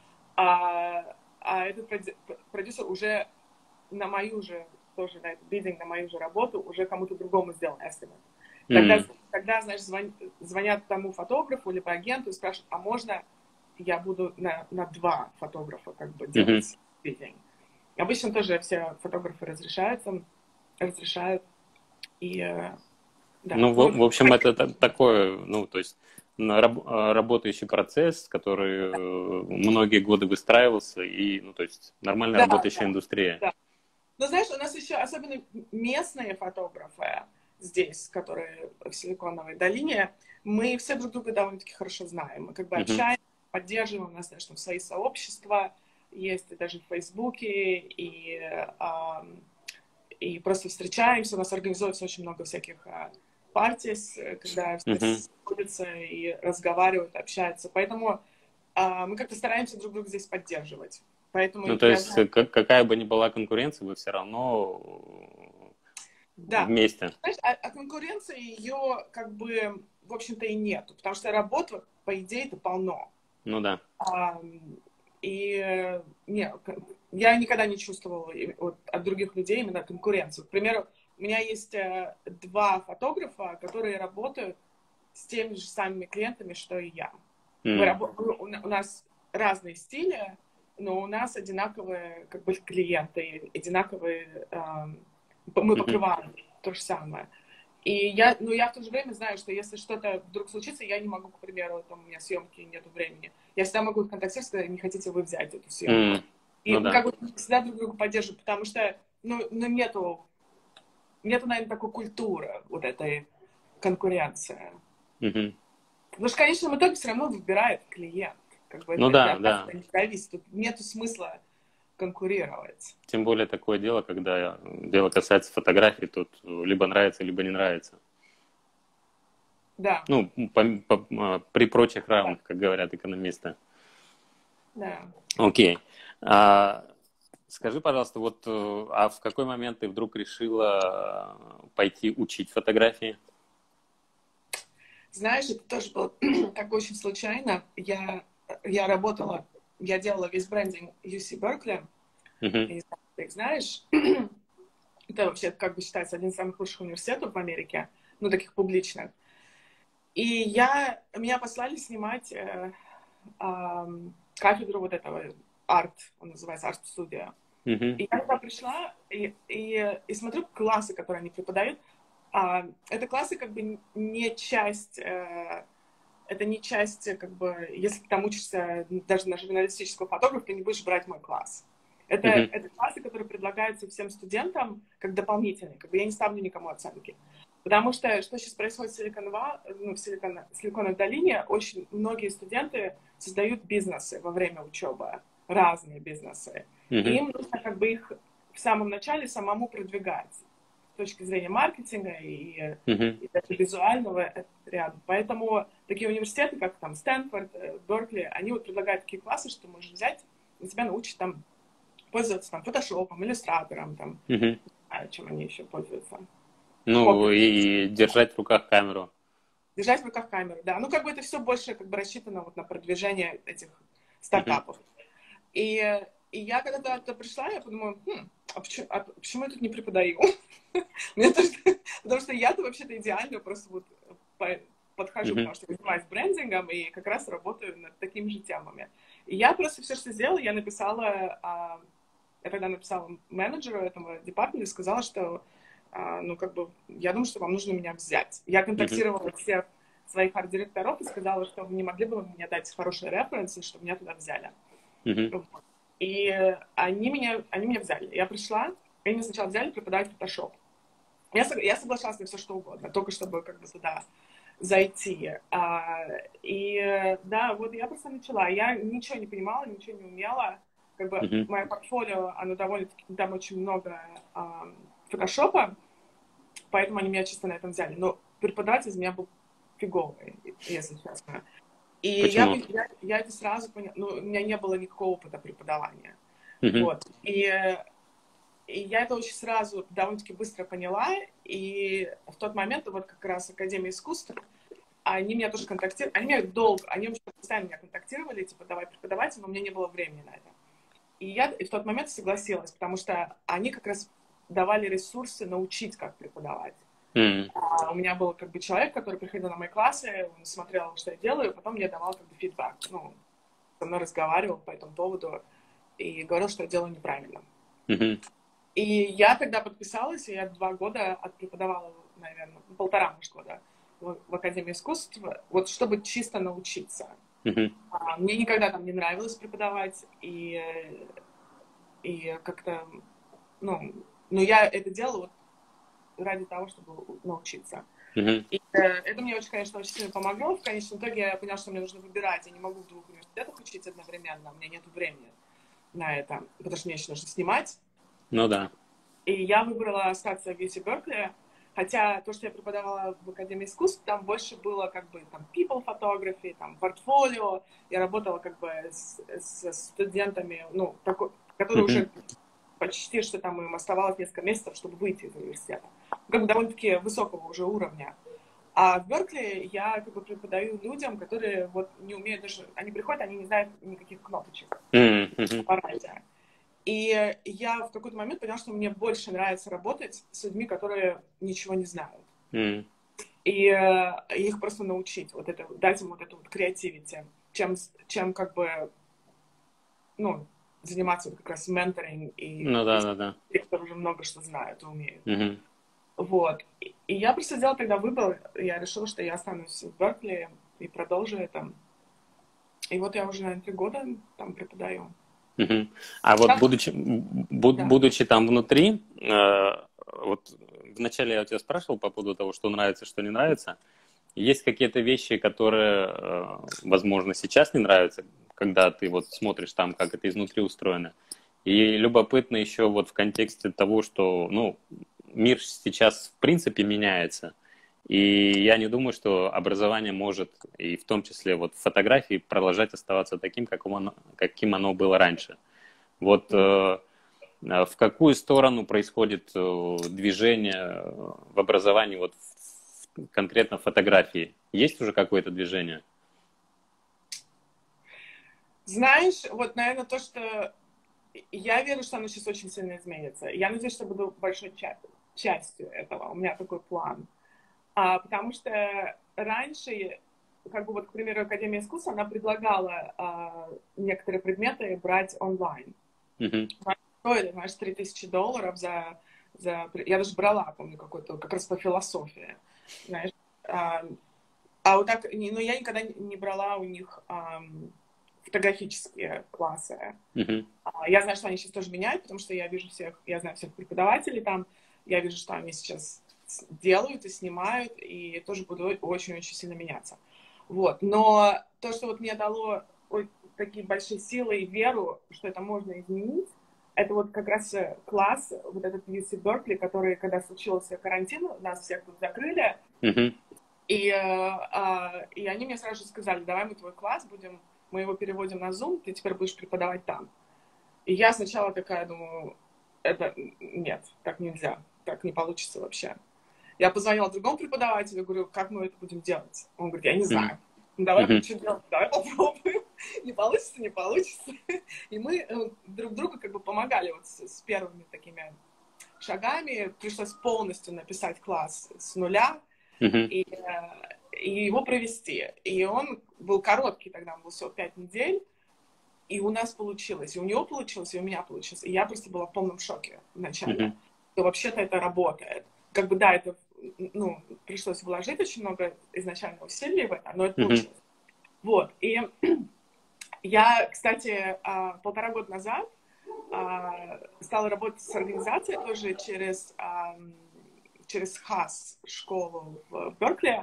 а, а этот продюсер уже на мою же тоже на этот биддинг, на мою же работу, уже кому-то другому сделал estimate. Тогда, mm. тогда значит, звон, звонят тому фотографу, либо агенту и спрашивают, а можно я буду на, на два фотографа как бы делать mm-hmm. биддинг? Обычно тоже все фотографы разрешаются, разрешают. И, да. Ну, в, в общем, это такое, ну, то есть работающий процесс, который многие годы выстраивался, и, ну, то есть нормальная да, работающая да, индустрия. Да. Но знаешь, у нас еще особенно местные фотографы здесь, которые в Силиконовой долине, мы все друг друга довольно-таки хорошо знаем. Мы как бы uh-huh. общаемся, поддерживаем, у нас, знаешь, там свои сообщества есть, и даже в Фейсбуке, и, а, и просто встречаемся. У нас организуется очень много всяких а, партий, когда все uh-huh. сходятся и разговаривают, общаются. Поэтому а, мы как-то стараемся друг друга здесь поддерживать. Поэтому ну, то есть, знаю... какая бы ни была конкуренция, вы все равно да. вместе. Знаешь, а, а конкуренции ее, как бы, в общем-то, и нету. Потому что работы, по идее, это полно. Ну да. А, и не, я никогда не чувствовала вот, от других людей именно конкуренцию. К примеру, у меня есть два фотографа, которые работают с теми же самыми клиентами, что и я. Mm. Мы раб... У нас разные стили, но у нас одинаковые как бы клиенты, одинаковые, э, мы покрываем mm-hmm. то же самое. И я, ну, я в то же время знаю, что если что-то вдруг случится, я не могу, к примеру, там у меня съемки, нету времени. Я всегда могу контактировать, сказать, не хотите вы взять эту съемку. Mm-hmm. И ну, мы да. как бы всегда друг друга поддерживаем, потому что ну, ну, нету, нету, наверное, такой культуры вот этой конкуренции. Mm-hmm. Потому что в конечном итоге все равно выбирает клиент. Как бы ну это, да, да. Не зависит. Тут нету смысла конкурировать. Тем более такое дело, когда дело касается фотографий, тут либо нравится, либо не нравится. Да, Ну, по- по- а, при прочих равных, как говорят экономисты. да. Окей. А, скажи, пожалуйста, вот, э, а в какой момент ты вдруг решила э, пойти учить фотографии? Знаешь, это тоже было так очень случайно. Я, я работала, я делала весь брендинг ю си Berkeley. Мгм. Я не знаю, ты их знаешь. Это вообще как бы считается один из самых лучших университетов в Америке, ну, таких публичных. И я, меня послали снимать э, ам, кафедру вот этого арт, он называется арт-студия. Мгм. И я туда пришла и, и, и смотрю классы, которые они преподают. А, это классы как бы не часть, э, это не часть, э, как бы, если ты там учишься даже на журналистического фотографа, ты не будешь брать мой класс. Это, Мгм. это классы, которые предлагаются всем студентам как дополнительные. Как бы я не ставлю никому оценки. Потому что что сейчас происходит в, Силикон, ну, в Силикон, Силиконовой долине, очень многие студенты создают бизнесы во время учебы, разные бизнесы. И Мгм. им нужно как бы их в самом начале самому продвигать с точки зрения маркетинга и, Мгм. и даже визуального ряда. Поэтому такие университеты, как там Стэнфорд, Беркли, они вот предлагают такие классы, что ты можешь взять, и тебя научат там пользоваться там фотошопом, иллюстратором, там, Мгм. не знаю, чем они еще пользуются. Ну, Копи. и держать в руках камеру. Держать в руках камеру, да. Ну, как бы это все больше как бы рассчитано вот на продвижение этих Мгм. стартапов. И, и я когда туда пришла, я подумала, хм, а, почему, а почему я тут не преподаю? Мне тоже, потому что я-то вообще-то идеально просто вот по- подхожу, Мгм. потому что я занимаюсь брендингом и как раз работаю над такими же темами. И я просто все, что сделала, я написала, а, я тогда написала менеджеру этого департамента и сказала, что, а, ну, как бы, я думаю, что вам нужно меня взять. Я Мгм. контактировала всех своих арт-директоров и сказала, что вы не могли бы мне дать хорошие референсы, чтобы меня туда взяли. Мгм. И они меня, они меня взяли. Я пришла, и они сначала взяли преподавать фотошоп. Я, я соглашалась на все, что угодно, только чтобы как бы туда зайти. А, и да, вот я просто начала. Я ничего не понимала, ничего не умела. Как бы Мгм. мое портфолио, оно довольно-таки, там очень много а, фотошопа, поэтому они меня чисто на этом взяли. Но преподаватель из меня был фиговый, если честно. И я, Почему? я, я это сразу поняла. Ну, у меня не было никакого опыта преподавания. Мгм. Вот. И, и я это очень сразу довольно-таки быстро поняла. И в тот момент, вот как раз Академия искусств, они меня тоже контактировали. Они меня долго, они вообще постоянно меня контактировали, типа, давай преподавать, но у меня не было времени на это. И я и в тот момент согласилась, потому что они как раз давали ресурсы научить, как преподавать. Мгм. А у меня был как бы человек, который приходил на мои классы, он смотрел, что я делаю, и потом мне давал как бы фидбэк. Ну, со мной разговаривал по этому поводу и говорил, что я делаю неправильно. Мгм. И я тогда подписалась, и я два года отпреподавала, наверное, полтора, может, года в, в Академии искусств, вот чтобы чисто научиться. Мгм. А, мне никогда там не нравилось преподавать, и, и как-то, ну, но я это делала вот ради того, чтобы научиться. Мгм. И э, это мне очень, конечно, очень сильно помогло. В конечном итоге я поняла, что мне нужно выбирать. Я не могу в двух университетах учить одновременно. У меня нет времени на это, потому что мне еще нужно снимать. Ну да. И я выбрала остаться в ю си Berkeley. Хотя то, что я преподавала в Академии искусств, там больше было как бы там people photography, там портфолио. Я работала как бы с, с студентами, ну, такой, которые Мгм. уже почти что там им оставалось несколько месяцев, чтобы выйти из университета. Как бы довольно-таки высокого уже уровня. А в Беркли я как бы преподаю людям, которые вот не умеют даже... Они приходят, они не знают никаких кнопочек Мгм. в Мгм. аппарате. И я в какой-то момент поняла, что мне больше нравится работать с людьми, которые ничего не знают. Мгм. И э, их просто научить, вот это, дать им вот эту вот креативити, чем, чем как бы, ну, заниматься вот как раз менторинг и, Ну и да, да, да. те, которые уже много что знают и умеют. Мгм. Вот. И, и я просто сделала тогда выбор, я решила, что я останусь в Беркли и продолжу это. И вот я уже, наверное, три года там преподаю. Мгм. А вот Там, будучи, бу- да. будучи там внутри, э, вот вначале я у тебя спрашивал по поводу того, что нравится, что не нравится. Есть какие-то вещи, которые, э, возможно, сейчас не нравятся, когда ты вот смотришь там, как это изнутри устроено. И любопытно еще вот в контексте того, что, ну, мир сейчас в принципе меняется. И я не думаю, что образование может, и в том числе вот фотографии, продолжать оставаться таким, каким оно, каким оно было раньше. Вот э, в какую сторону происходит э, движение в образовании, вот в, конкретно в фотографии? Есть уже какое-то движение? Знаешь, вот, наверное, то, что я верю, что оно сейчас очень сильно изменится. Я надеюсь, что буду большой ча- частью этого. У меня такой план. А, потому что раньше, как бы вот, к примеру, Академия искусств, она предлагала а, некоторые предметы брать онлайн. Mm-hmm. Стоили, знаешь, три тысячи долларов за, за... Я даже брала, помню, какой-то, как раз по философии, знаешь. А, а вот так, ну, я никогда не брала у них а, фотографические классы. Mm-hmm. А, я знаю, что они сейчас тоже меняют, потому что я вижу всех, я знаю всех преподавателей там, я вижу, что они сейчас делают и снимают, и тоже буду очень-очень сильно меняться. Вот. Но то, что вот мне дало ой, такие большие силы и веру, что это можно изменить, это вот как раз класс, вот этот ю си Berkeley, который, когда случился карантин, нас всех тут закрыли, Mm-hmm. и, а, и они мне сразу же сказали, давай мы твой класс будем, мы его переводим на Zoom, ты теперь будешь преподавать там. И я сначала такая думаю, это нет, так нельзя, так не получится вообще. Я позвонила другому преподавателю, говорю, как мы это будем делать? Он говорит, я не знаю. Ну, давай Mm-hmm. что делать, давай попробуем. Не получится, не получится. И мы друг другу как бы помогали вот с, с первыми такими шагами. Пришлось полностью написать класс с нуля Mm-hmm. и, и его провести. И он был короткий тогда, он был всего пять недель. И у нас получилось, и у него получилось, и у меня получилось. И я просто была в полном шоке вначале. Mm-hmm. Что вообще-то это работает. Как бы, да, это, ну, пришлось вложить очень много изначально усилий в это, но это Mm-hmm. получилось. Вот. И я, кстати, полтора года назад стала работать с организацией тоже через, через хас школу в Беркли.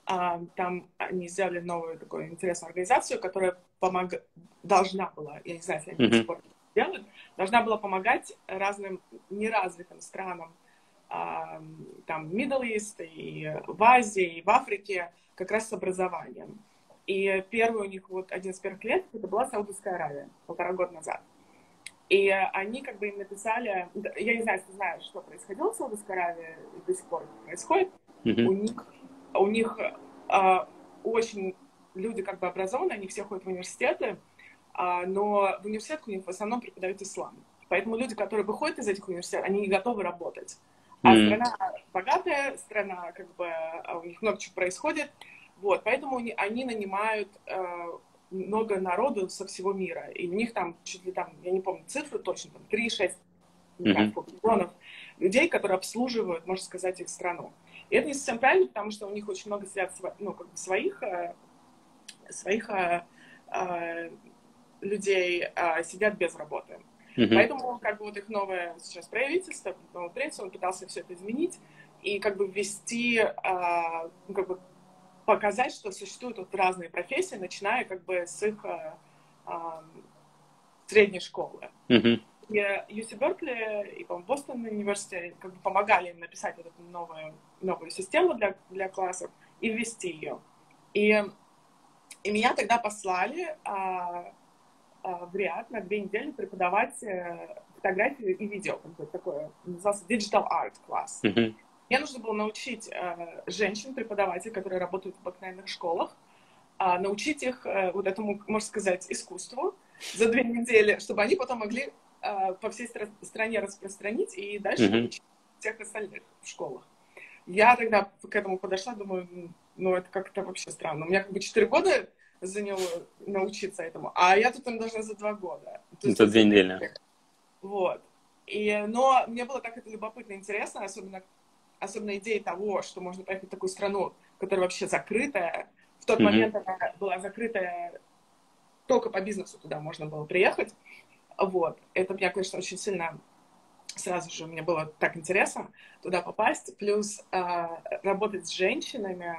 Там они сделали новую такую интересную организацию, которая помог... должна была, я не знаю, если они Mm-hmm. до сих пор делают, должна была помогать разным неразвитым странам, а, там, Middle East, и в Азии, и в Африке, как раз с образованием. И первый у них, вот один из первых лет, это была Саудовская Аравия, полтора года назад. И они как бы им написали, я не знаю, если ты знаешь, что происходило в Саудовской Аравии, и до сих пор происходит, Mm-hmm. у них, у них а, очень люди как бы образованные, они все ходят в университеты, а, но в университетах у них в основном преподают ислам. Поэтому люди, которые выходят из этих университетов, они не готовы работать. А Mm-hmm. страна богатая, страна, как бы, у них много чего происходит. Вот, поэтому они, они нанимают э, много народу со всего мира. И у них там, чуть ли там, я не помню цифры точно, там три-шесть Mm-hmm. миллионов людей, которые обслуживают, можно сказать, их страну. И это не совсем правильно, потому что у них очень много сидят, ну, как бы своих, своих э, людей э, сидят без работы. Mm-hmm. Поэтому как бы вот их новое сейчас правительство, новый правительство, он пытался все это изменить и как бы ввести, э, ну, как бы показать, что существуют вот разные профессии, начиная как бы с их э, э, средней школы. Mm-hmm. И ю си Berkeley и, по-моему, Бостон университет как бы помогали им написать вот эту новую, новую систему для, для классов и ввести ее. И, и меня тогда послали а, а, в Риад на две недели преподавать а, фотографию и видео, какое-то такое, назывался Digital Art класс. Mm-hmm. Мне нужно было научить а, женщин, преподавателей, которые работают в обыкновенных школах, а, научить их а, вот этому, можно сказать, искусству за две недели, чтобы они потом могли по всей стра- стране распространить и дальше Mm-hmm. учить всех остальных в школах. Я тогда к этому подошла, думаю, ну это как-то вообще странно. У меня как бы четыре года заняло научиться этому, а я тут им должна за два года. За две недели. Вот. И, но мне было так это любопытно и интересно, особенно, особенно идея того, что можно поехать в такую страну, которая вообще закрытая. В тот mm-hmm. момент она была закрытая, только по бизнесу туда можно было приехать. Вот. Это меня, конечно, очень сильно сразу же мне было так интересно туда попасть. Плюс э, работать с женщинами,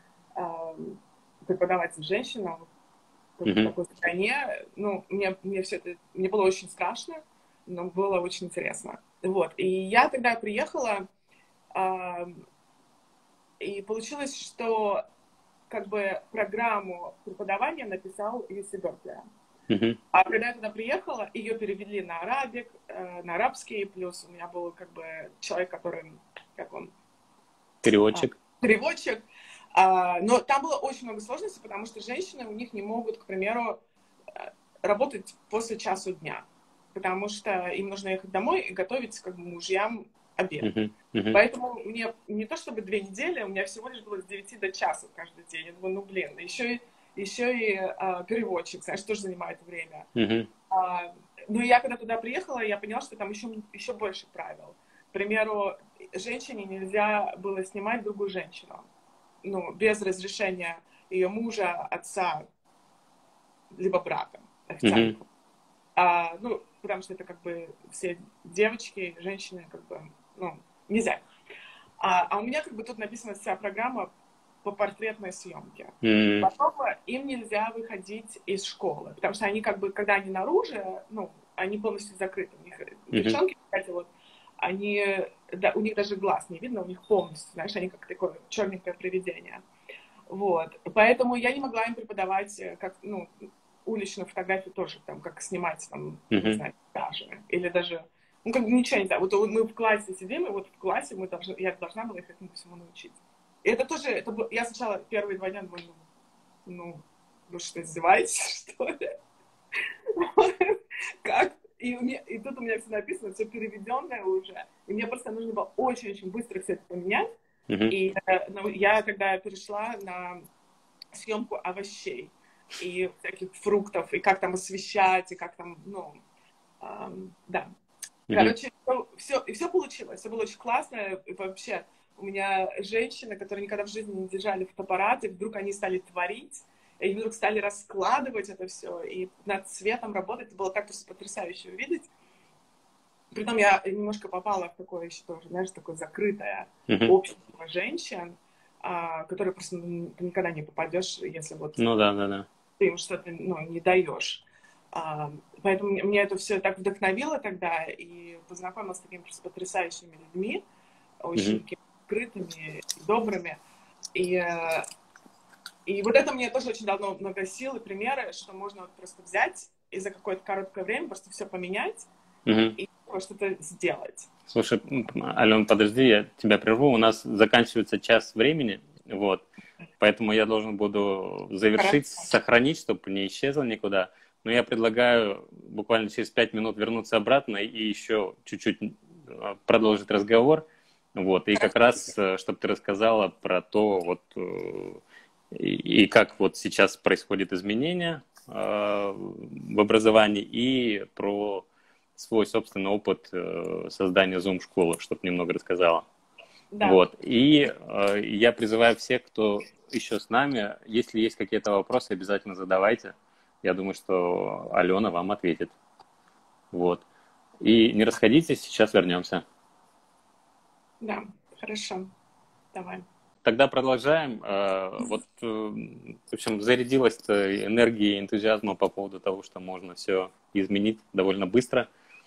э, преподавать с женщинами mm-hmm. в такой стране. Ну, мне, мне все это, мне было очень страшно, но было очень интересно. Вот. И я тогда приехала, э, И получилось, что как бы программу преподавания написал Юси Беркли. Угу. А когда я туда приехала, ее перевели на арабик, э, на арабский, плюс у меня был как бы человек, который, как он? Переводчик. А, переводчик. А, но там было очень много сложностей, потому что женщины у них не могут, к примеру, работать после часу дня, потому что им нужно ехать домой и готовить как бы мужьям обед. Uh-huh, uh-huh. Поэтому мне не то чтобы две недели, у меня всего лишь было с девяти до часа каждый день. Я думаю, ну блин, еще и, еще и а, переводчик, знаешь, тоже занимает время. Uh-huh. А, ну я когда туда приехала, я поняла, что там еще, еще больше правил. К примеру, женщине нельзя было снимать другую женщину, ну, без разрешения ее мужа, отца, либо брата, официально. Uh-huh. А, ну, потому что это как бы все девочки, женщины, как бы, ну, нельзя. А, а у меня как бы тут написана вся программа по портретной съемке. Mm-hmm. Потом им нельзя выходить из школы, потому что они как бы, когда они наружу, ну, они полностью закрыты. У них mm-hmm. девчонки, кстати, вот, они, да, у них даже глаз не видно, у них полностью, знаешь, они как такое черненькое привидение. Вот. Поэтому я не могла им преподавать, как, ну, уличную фотографию тоже, там, как снимать, там, uh-huh. не знаю, даже, или даже, ну, как бы ничего не знаю. Вот мы в классе сидим, и вот в классе мы должны, я должна была их этому всему научить. И это тоже, это было, я сначала первые два дня думала, ну, вы что, издеваетесь, что ли? Как? И, у меня, и тут у меня все написано, все переведенное уже. И мне просто нужно было очень-очень быстро все это поменять. Uh-huh. И ну, я, когда перешла на съемку овощей, и всяких фруктов, и как там освещать, и как там, ну, эм, да. Mm-hmm. Короче, все, и все получилось, все было очень классно, и вообще у меня женщины, которые никогда в жизни не держали фотоаппарат, и вдруг они стали творить, и они вдруг стали раскладывать это все, и над цветом работать, это было так просто потрясающе увидеть. Притом я немножко попала в такое еще тоже, знаешь, такое закрытое mm-hmm. общество женщин, а, которые просто ну, ты никогда не попадешь, если вот... Ну да, да, да. Ты им что-то, ну, не даешь. А, поэтому меня это все так вдохновило тогда, и познакомилась с такими просто потрясающими людьми, очень mm-hmm. открытыми, добрыми. И, и вот это мне тоже очень дало много сил и примеры, что можно вот просто взять и за какое-то короткое время просто все поменять mm-hmm. и что-то сделать. Слушай, Ален, подожди, я тебя прерву. У нас заканчивается час времени, вот. Поэтому я должен буду завершить, Хорошо. Сохранить, чтобы не исчезло никуда. Но я предлагаю буквально через пять минут вернуться обратно и еще чуть-чуть продолжить разговор. Вот. И как раз, чтобы ты рассказала про то, вот, и, и как вот сейчас происходит изменение в образовании, и про свой собственный опыт создания Zoom-школы, чтобы немного рассказала. Да. Вот. И э, я призываю всех, кто еще с нами, если есть какие-то вопросы, обязательно задавайте. Я думаю, что Алена вам ответит. Вот. И не расходитесь, сейчас вернемся. Да, хорошо. Давай. Тогда продолжаем. Э, вот, э, в общем, зарядилась энергией, энтузиазмом по поводу того, что можно все изменить довольно быстро.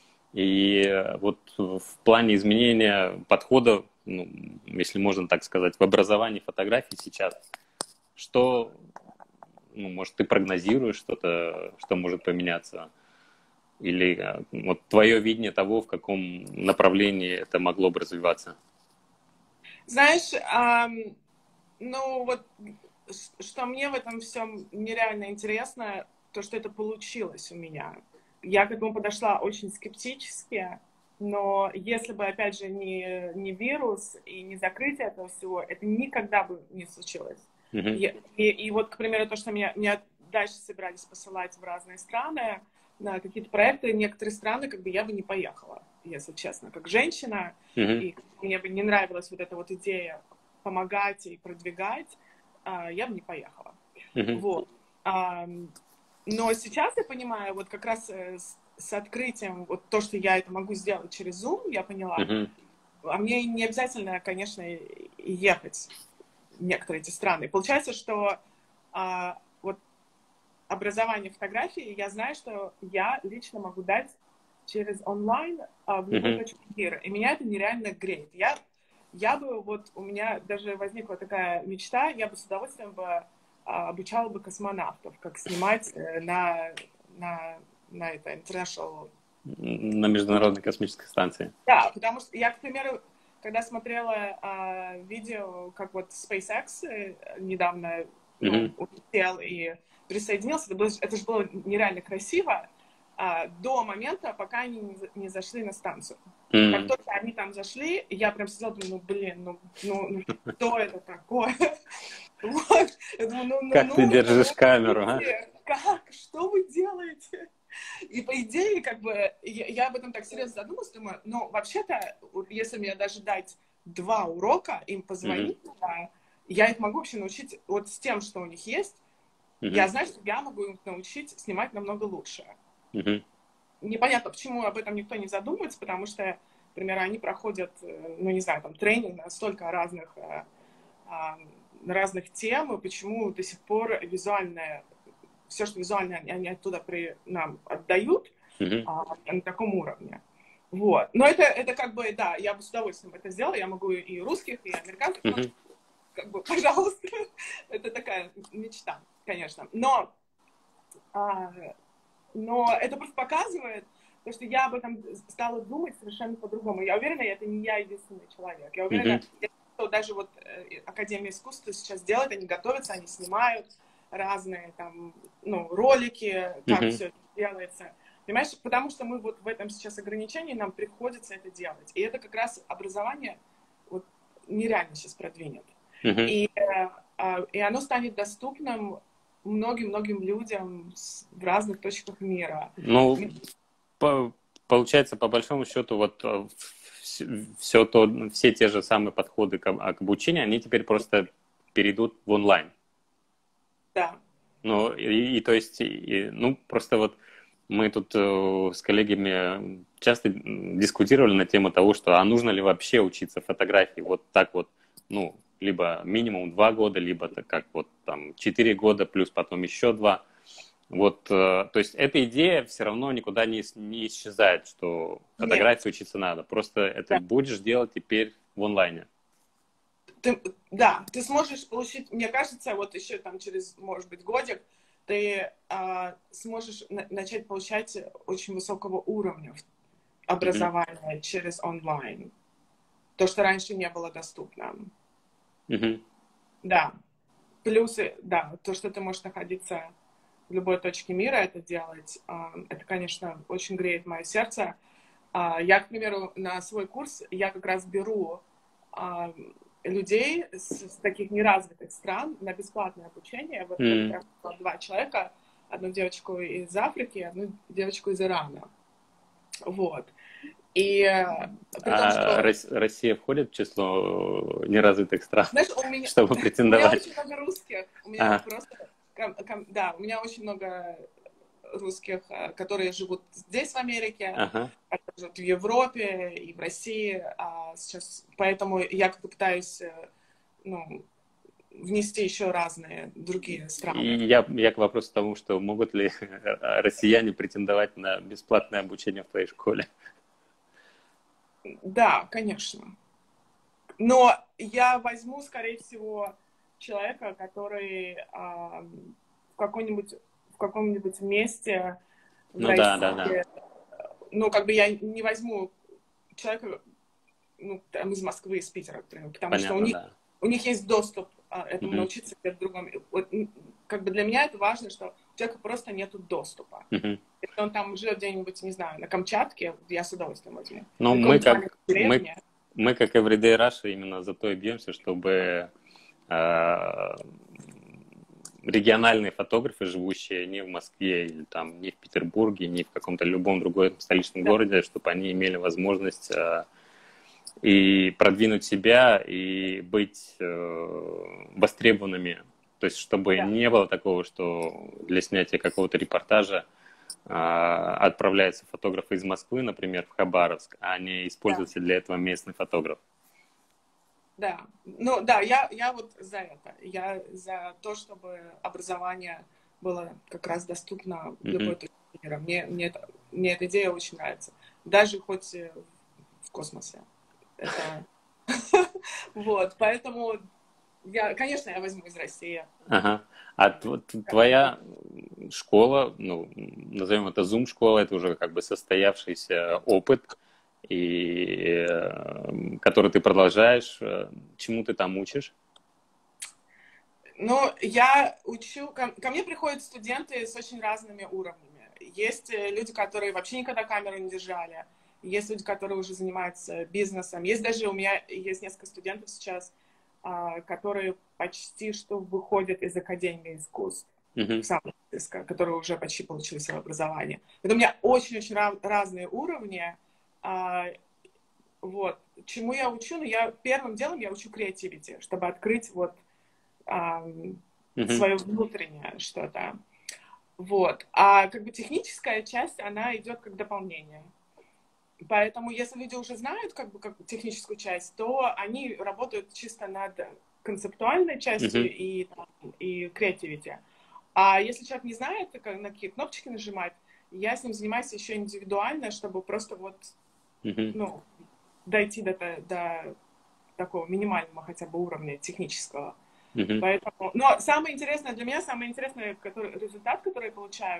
И вот в плане изменения подхода, ну, если можно так сказать, в образовании фотографий сейчас, что, ну, может, ты прогнозируешь что-то, что может поменяться? Или вот твое видение того, в каком направлении это могло бы развиваться? Знаешь, эм, ну вот, что мне в этом всем нереально интересно, то, что это получилось у меня. Я к этому подошла очень скептически, но если бы, опять же, не, не вирус и не закрытие этого всего, это никогда бы не случилось. Mm-hmm. И, и, и вот, к примеру, то, что меня, меня дальше собирались посылать в разные страны, на какие-то проекты, некоторые страны, как бы я бы не поехала, если честно, как женщина. Mm-hmm. И мне бы не нравилась вот эта вот идея помогать и продвигать, я бы не поехала. Mm-hmm. Вот. Но сейчас я понимаю, вот как раз с, с открытием, вот то, что я это могу сделать через Zoom, я поняла. Mm-hmm. А мне не обязательно, конечно, ехать в некоторые эти страны. Получается, что а, вот образование фотографии, я знаю, что я лично могу дать через онлайн а, в любой mm-hmm. точке мира. И меня это нереально греет. Я, я бы, вот у меня даже возникла такая мечта, я бы с удовольствием бы а, обучала бы космонавтов, как снимать э, на, на, на это, International. На Международной космической станции. Да, потому что я, к примеру, когда смотрела а, видео, как вот SpaceX э, недавно ну, Mm-hmm. улетел и присоединился, это, было, это же было нереально красиво, а, до момента, пока они не, не зашли на станцию. Mm-hmm. Как только они там зашли, я прям сидела, думаю, ну, блин, ну, ну, ну что это такое? Вот. Я думаю, ну, ну, как ну, ты ну, держишь ну, камеру, а? как? Что вы делаете? И по идее, как бы, я, я об этом так серьезно задумалась, думаю, ну, вообще-то, если мне даже дать два урока, им позвонить, Mm-hmm. да, я их могу вообще научить вот с тем, что у них есть. Mm-hmm. Я знаю, что я могу их научить снимать намного лучше. Mm-hmm. Непонятно, почему об этом никто не задумывается, потому что, например, они проходят, ну, не знаю, там, тренинг на столько разных, разных тем, и почему до сих пор визуальное, все, что визуально они оттуда при, нам отдают, Mm-hmm. а, на таком уровне. Вот. Но это, это как бы, да, я бы с удовольствием это сделала, я могу и русских, и американцев, Mm-hmm. как бы, пожалуйста, это такая мечта, конечно. Но, а, но это просто показывает, то, что я об этом стала думать совершенно по-другому. Я уверена, это не я единственный человек. Я уверена, Mm-hmm. что даже вот Академия искусства сейчас делает, они готовятся, они снимают разные там, ну, ролики, как Mm-hmm. все это делается. Понимаешь, потому что мы вот в этом сейчас ограничении, нам приходится это делать. И это как раз образование вот, нереально сейчас продвинет. Mm-hmm. И, и оно станет доступным многим-многим людям в разных точках мира. Ну, по, получается, по большому счету, вот все то, все те же самые подходы к, к обучению, они теперь просто перейдут в онлайн. Да. Ну, и, и то есть, и, ну, просто вот мы тут э, с коллегами часто дискутировали на тему того, что а нужно ли вообще учиться фотографии вот так вот, ну, либо минимум два года, либо так как вот там четыре года, плюс потом еще два. Вот, э, то есть эта идея все равно никуда не, не исчезает, что фотографии учиться надо. Просто это Да. будешь делать теперь в онлайне. Ты, да, ты сможешь получить, мне кажется, вот еще там через, может быть, годик, ты а, сможешь на, начать получать очень высокого уровня образования mm-hmm. через онлайн. То, что раньше не было доступно. Mm-hmm. Да. Плюсы, да, то, что ты можешь находиться в любой точке мира, это делать, а, это, конечно, очень греет мое сердце. А, я, к примеру, на свой курс, я как раз беру а, людей с, с таких неразвитых стран на бесплатное обучение. Вот mm. как раз два человека, одну девочку из Африки, одну девочку из Ирана. Вот. И при том, а что... Россия входит в число неразвитых стран, знаешь, у меня, чтобы претендовать? У меня очень много русских. У меня ага. просто... Да, у меня очень много русских, которые живут здесь, в Америке, ага. живут в Европе и в России. А сейчас, поэтому я как-то пытаюсь, ну, внести еще разные другие страны. И я, я к вопросу тому, что могут ли россияне претендовать на бесплатное обучение в твоей школе? Да, конечно. Но я возьму, скорее всего, человека, который а, в каком-нибудь в каком-нибудь месте в ну, России, да, да, да. ну, как бы я не возьму человека, ну, там, из Москвы, из Питера, потому Понятно, что у них, да. у них есть доступ а, этому uh-huh. научиться где-то в другом. Вот, как бы для меня это важно, что у человека просто нету доступа. Uh-huh. Если он там живет где-нибудь, не знаю, на Камчатке, я с удовольствием возьму. Ну, мы как, мы, мы как Everyday Russia именно за то и бьемся, чтобы э, региональные фотографы, живущие не в Москве, или там, не в Петербурге, не в каком-то любом другом столичном да. городе, чтобы они имели возможность э, и продвинуть себя, и быть э, востребованными. То есть, чтобы да. не было такого, что для снятия какого-то репортажа э, отправляется фотограф из Москвы, например, в Хабаровск, а не используется да. для этого местный фотограф. Да, ну да, я, я вот за это. Я за то, чтобы образование было как раз доступно в любой mm-hmm. точке мира. Мне, мне, это, мне эта идея очень нравится. Даже хоть в космосе. Это... Вот, поэтому, я, конечно, я возьму из России. Ага. А твоя школа, ну, назовем это Zoom-школа, это уже как бы состоявшийся опыт, и который ты продолжаешь. Чему ты там учишь? Ну, я учу... Ко, ко мне приходят студенты с очень разными уровнями. Есть люди, которые вообще никогда камеру не держали. Есть люди, которые уже занимаются бизнесом. Есть даже у меня есть несколько студентов сейчас, которые почти что выходят из Академии искусств Mm-hmm. в Сан-Франциско, которые уже почти получили свое образование. Это у меня очень-очень разные уровни. Вот. Чему я учу? Ну, я первым делом я учу креативити, чтобы открыть вот Um, mm-hmm. свое внутреннее что-то. Вот. А как бы техническая часть, она идет как дополнение. Поэтому, если люди уже знают как бы как техническую часть, то они работают чисто над концептуальной частью mm-hmm. и, там, и креативити. А если человек не знает, как, на какие кнопочки нажимать, я с ним занимаюсь еще индивидуально, чтобы просто вот mm-hmm. ну, дойти до, до такого минимального хотя бы уровня технического. Mm-hmm. Поэтому, но самое интересное для меня, самый интересный который, результат, который я получаю,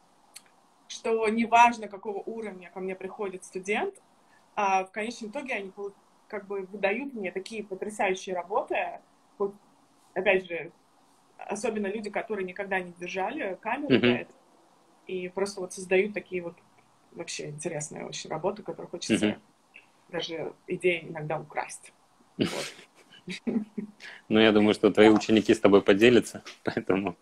что неважно, какого уровня ко мне приходит студент, а в конечном итоге они как бы выдают мне такие потрясающие работы. Вот, опять же, особенно люди, которые никогда не держали камеру, mm-hmm. да, и просто вот создают такие вот вообще интересные очень работы, которые хочется mm-hmm. даже идеи иногда украсть. Вот. Ну, я думаю, что твои ученики с тобой поделятся, поэтому...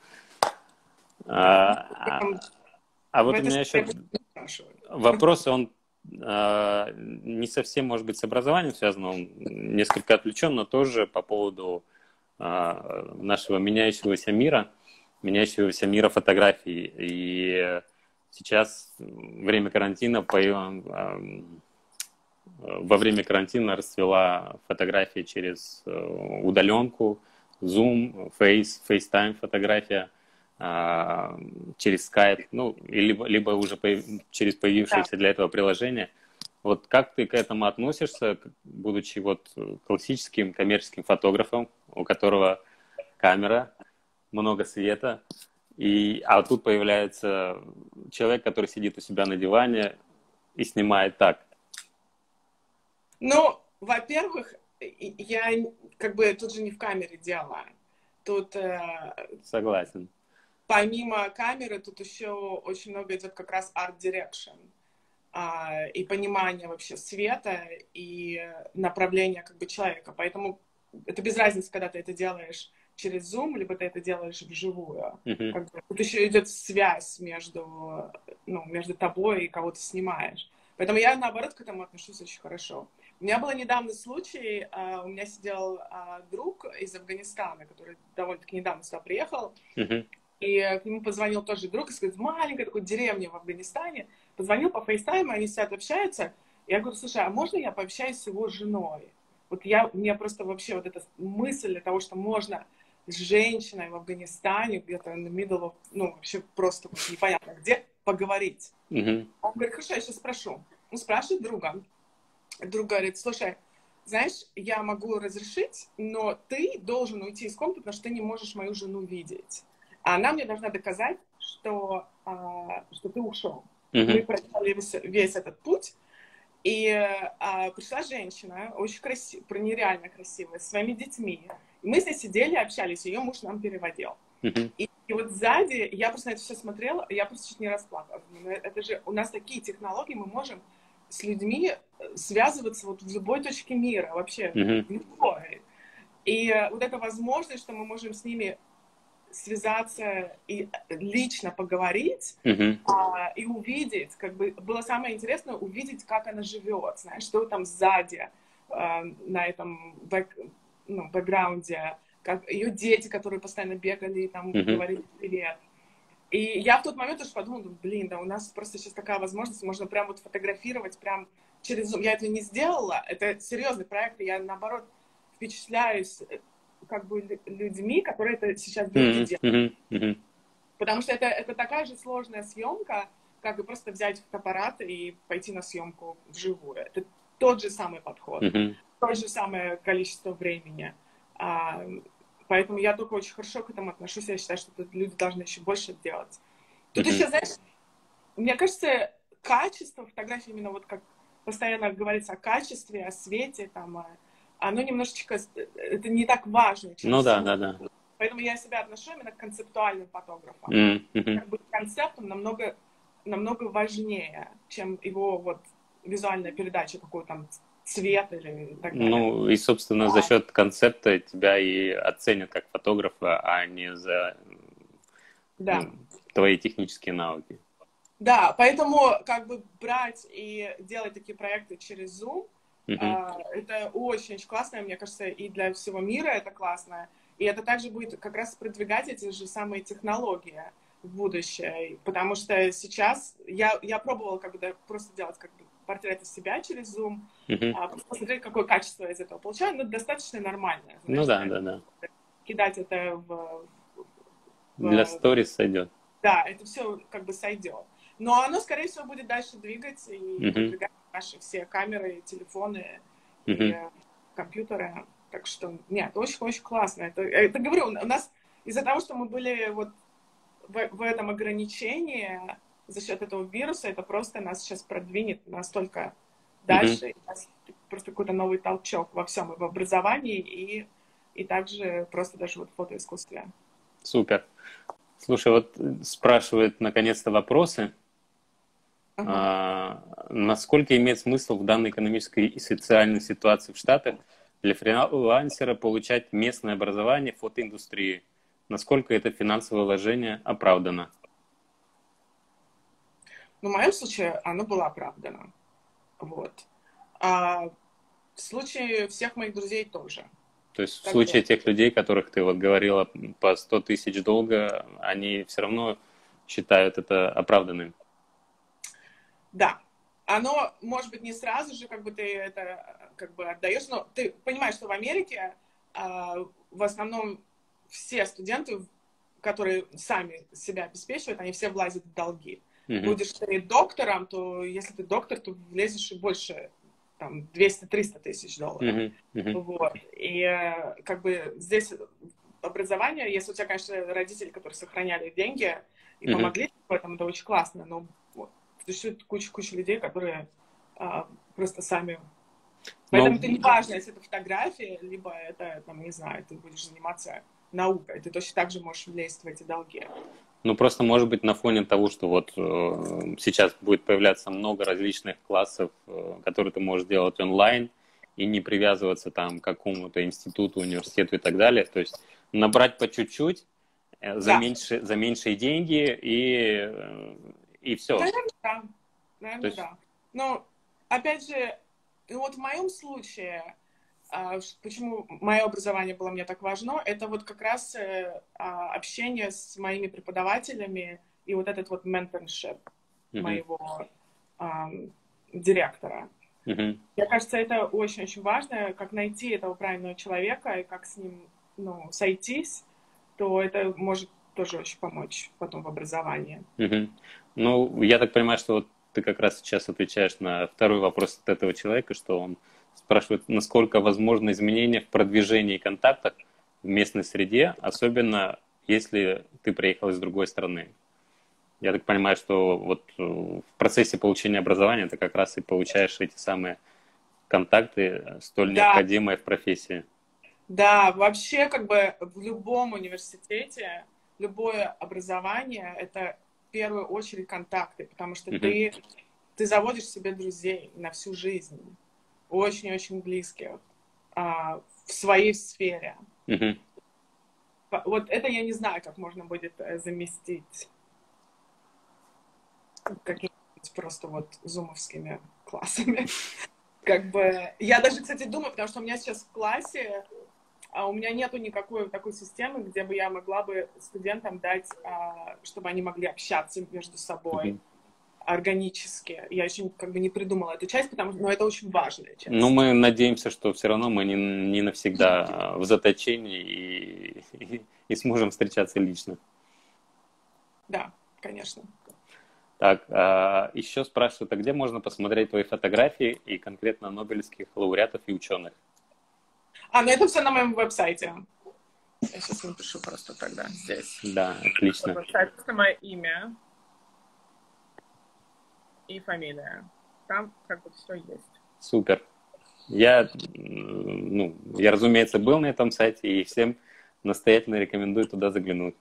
А, а, а вот у меня еще вопрос, он а, не совсем, может быть, с образованием связан, он несколько отвлечен, но тоже по поводу а, нашего меняющегося мира, меняющегося мира фотографий. И сейчас, время карантина, поем... Во время карантина расцвела фотография через удаленку, Zoom, Face, FaceTime фотография, через Skype, ну, либо, либо уже появ... через появившееся для этого приложение. Вот как ты к этому относишься, будучи вот классическим коммерческим фотографом, у которого камера, много света, и... а тут появляется человек, который сидит у себя на диване и снимает так? Ну, во-первых, я как бы тут же не в камере дело. Тут... Согласен. Помимо камеры, тут еще очень много идет как раз арт-дирекшн. И понимание вообще света и направления как бы человека. Поэтому это без разницы, когда ты это делаешь через Zoom, либо ты это делаешь вживую. Mm-hmm. Как бы, тут еще идет связь между, ну, между тобой и кого ты снимаешь. Поэтому я, наоборот, к этому отношусь очень хорошо. У меня был недавний случай, uh, у меня сидел uh, друг из Афганистана, который довольно-таки недавно сюда приехал, uh-huh. и к нему позвонил тоже друг, из маленькой такой деревни в Афганистане, позвонил по фейстайму, они сидят, общаются, и я говорю, слушай, а можно я пообщаюсь с его женой? Вот я, у меня просто вообще вот эта мысль для того, что можно с женщиной в Афганистане, где-то in the middle of, ну, вообще просто непонятно где, поговорить. Uh-huh. Он говорит, хорошо, я сейчас спрошу. Он спрашивает друга. Друг говорит, слушай, знаешь, я могу разрешить, но ты должен уйти из комнаты, потому что ты не можешь мою жену видеть. А она мне должна доказать, что, а, что ты ушел. Mm-hmm. Мы проделали весь, весь этот путь, и а, пришла женщина, очень красивая, нереально красивая, со своими детьми. И мы здесь сидели, общались, ее муж нам переводил. Mm-hmm. И, и вот сзади, я просто на это все смотрела, я просто чуть не расплакалась. Это же у нас такие технологии, мы можем с людьми связываться вот в любой точке мира, вообще, mm-hmm. в любой. И вот эта возможность, что мы можем с ними связаться и лично поговорить, mm-hmm. а, и увидеть, как бы, было самое интересное увидеть, как она живет, знаешь, что там сзади, а, на этом бэк, ну, бэкграунде, как ее дети, которые постоянно бегали и там mm-hmm. говорили привет. И я в тот момент уже подумала, блин, да у нас просто сейчас такая возможность, можно прям вот фотографировать прям через Zoom. Я этого не сделала, это серьезный проект, и я, наоборот, впечатляюсь как бы людьми, которые это сейчас будут делать. Mm-hmm. Mm-hmm. Потому что это, это такая же сложная съемка, как и просто взять фотоаппарат и пойти на съемку вживую. Это тот же самый подход. Mm-hmm. то же самое количество времени. А, поэтому я только очень хорошо к этому отношусь. Я считаю, что тут люди должны еще больше делать. Тут Мгм. еще, знаешь, мне кажется, качество фотографии, именно вот как постоянно говорится о качестве, о свете, там, а, оно немножечко, это не так важно, чем Ну да, сила. да, да. Поэтому я себя отношу именно к концептуальным фотографам. М, мгм. Как бы концепт он намного, намного важнее, чем его вот визуальная передача, какой там цвет или так далее. Ну и, собственно, за Да, счет концепта тебя и оценят как фотографа, а не за, да. ну, твои технические навыки. Да, поэтому как бы брать и делать такие проекты через Zoom, Мгм. а, это очень-очень классно, мне кажется, и для всего мира это классно. И это также будет как раз продвигать эти же самые технологии в будущее. Потому что сейчас я, я пробовала как бы да, просто делать как бы портреты себя через Zoom, Мгм. а, посмотреть, какое качество я из этого получаю, но достаточно нормальное. Ну Знаешь, да, так, да, да. кидать это в, Для в сторис сойдет. да, это все как бы сойдет. Но оно, скорее всего, будет дальше двигаться и Мгм. продвигать наши все камеры, телефоны и Мгм. э, компьютеры. Так что, нет, очень-очень классно. Это, это говорю, у нас из-за того, что мы были вот в, в этом ограничении за счет этого вируса, это просто нас сейчас продвинет настолько Мгм. дальше. И даст просто какой-то новый толчок во всем, и в образовании, и, и также просто даже вот в фотоискусстве. Супер. Слушай, вот э, спрашивают наконец-то вопросы. Ага. А, насколько имеет смысл в данной экономической и социальной ситуации в Штатах для фрилансера получать местное образование в фотоиндустрии? Насколько это финансовое вложение оправдано? Но в моем случае оно было оправдано. Вот. А в случае всех моих друзей тоже. То есть в Как бы, случае тех людей, которых ты вот говорила по сто тысяч долга, они все равно считают это оправданным. да. Оно, может быть, не сразу же, как бы ты это как бы отдаешь, но ты понимаешь, что в Америке а, в основном все студенты, которые сами себя обеспечивают, они все влазят в долги. Мгм. Будешь ты доктором, то если ты доктор, то влезешь и больше, там, двести-триста тысяч долларов. Мгм. Мгм. Вот. И э, как бы здесь образование, если у тебя, конечно, родители, которые сохраняли деньги и Мгм. помогли в этом, это очень классно, но вот, существует куча-куча людей, которые а, просто сами... Поэтому Ну, это не важно, если это фотография, либо это, там, не знаю, ты будешь заниматься наукой, ты точно так же можешь влезть в эти долги. Ну, просто, может быть, на фоне того, что вот э, сейчас будет появляться много различных классов, э, которые ты можешь делать онлайн и не привязываться там к какому-то институту, университету и так далее. То есть набрать по чуть-чуть э, за, Да, меньше, за меньшие деньги и, э, и все. наверное, да. То Наверное, есть, да. Но, опять же, вот в моем случае, а, ш- почему мое образование было мне так важно, это вот как раз э, а, общение с моими преподавателями и вот этот вот менторшип мгм, моего ам, директора. мгм. Мне кажется, это очень-очень важно, как найти этого правильного человека и как с ним, ну, сойтись, то это может тоже очень помочь потом в образовании. Мгм. Ну, я так понимаю, что вот ты как раз сейчас отвечаешь на второй вопрос от этого человека, что он спрашивает, насколько возможно изменения в продвижении и контактах в местной среде, особенно если ты приехал из другой страны. Я так понимаю, что вот э, в процессе получения образования ты как раз и получаешь эти самые контакты, э, столь Да, необходимые в профессии. да, вообще как бы в любом университете, любое образование — это в первую очередь контакты, потому что Мгм. ты, ты заводишь себе друзей на всю жизнь, очень-очень близких, а, в своей сфере. Мгм. По- Вот это я не знаю, как можно будет э, заместить какими-нибудь просто вот зумовскими классами. Как бы я даже, кстати, думаю, потому что у меня сейчас в классе а у меня нету никакой такой системы, где бы я могла бы студентам дать, а, чтобы они могли общаться между собой Мгм. органически. Я еще как бы не придумала эту часть, потому что, но это очень важная Ну, часть. мы надеемся, что все равно мы не, не навсегда в заточении и, и, и сможем встречаться лично. Да, конечно. Так, а, еще спрашивают, а где можно посмотреть твои фотографии и конкретно нобелевских лауреатов и ученых? А, ну это все на моем веб-сайте. Я сейчас напишу просто тогда здесь. Да, отлично. Веб-сайт, это мое имя и фамилия. Там как бы все есть. Супер. Я, ну, я, разумеется, был на этом сайте и всем настоятельно рекомендую туда заглянуть.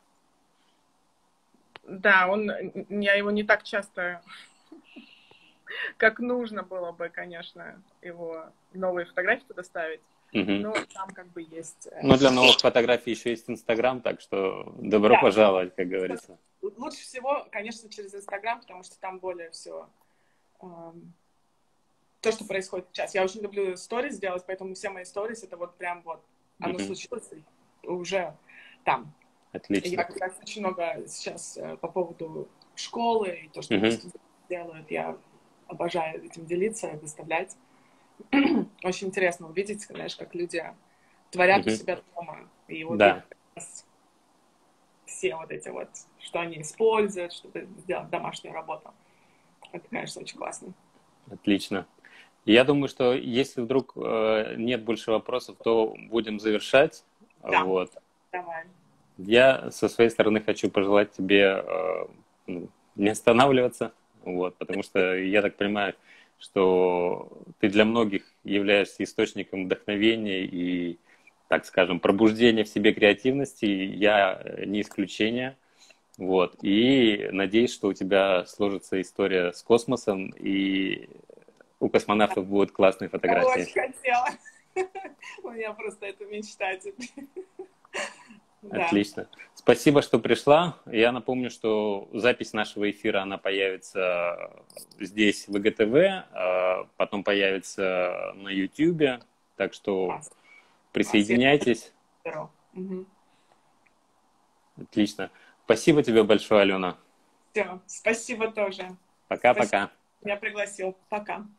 Да, он, я его не так часто, как нужно было бы, конечно, его новые фотографии туда ставить. Угу. Но там как бы есть... Но для новых фотографий еще есть Инстаграм, так что добро да. пожаловать, как говорится. Лучше всего, конечно, через Инстаграм, потому что там более все... Эм, то, что происходит сейчас. Я очень люблю сторис делать, поэтому все мои сторис, это вот прям вот, оно mm-hmm. случилось уже там. Отлично. Я как раз очень много сейчас по поводу школы и то, что mm-hmm. студенты делают, я обожаю этим делиться, выставлять. Очень интересно увидеть, знаешь, как люди творят mm-hmm. у себя дома. И вот да. все вот эти вот, что они используют, чтобы сделать домашнюю работу. Это, конечно, очень классно. Отлично. Я думаю, что если вдруг э, нет больше вопросов, то будем завершать. Да. Вот. Давай. Я со своей стороны хочу пожелать тебе э, ну, не останавливаться, вот, потому что я так понимаю, что ты для многих являешься источником вдохновения и, так скажем, пробуждения в себе креативности. Я не исключение. Вот. И надеюсь, что у тебя сложится история с космосом, и у космонавтов будут классные фотографии. Я очень хотела. У меня просто это мечта теперь. Отлично. Да. Спасибо, что пришла. Я напомню, что запись нашего эфира, она появится здесь в ИГТВ, потом появится на YouTube, так что присоединяйтесь. Угу. Отлично. Спасибо тебе большое, Алена. Все, спасибо тоже. Пока-пока. Меня пригласил. Пока.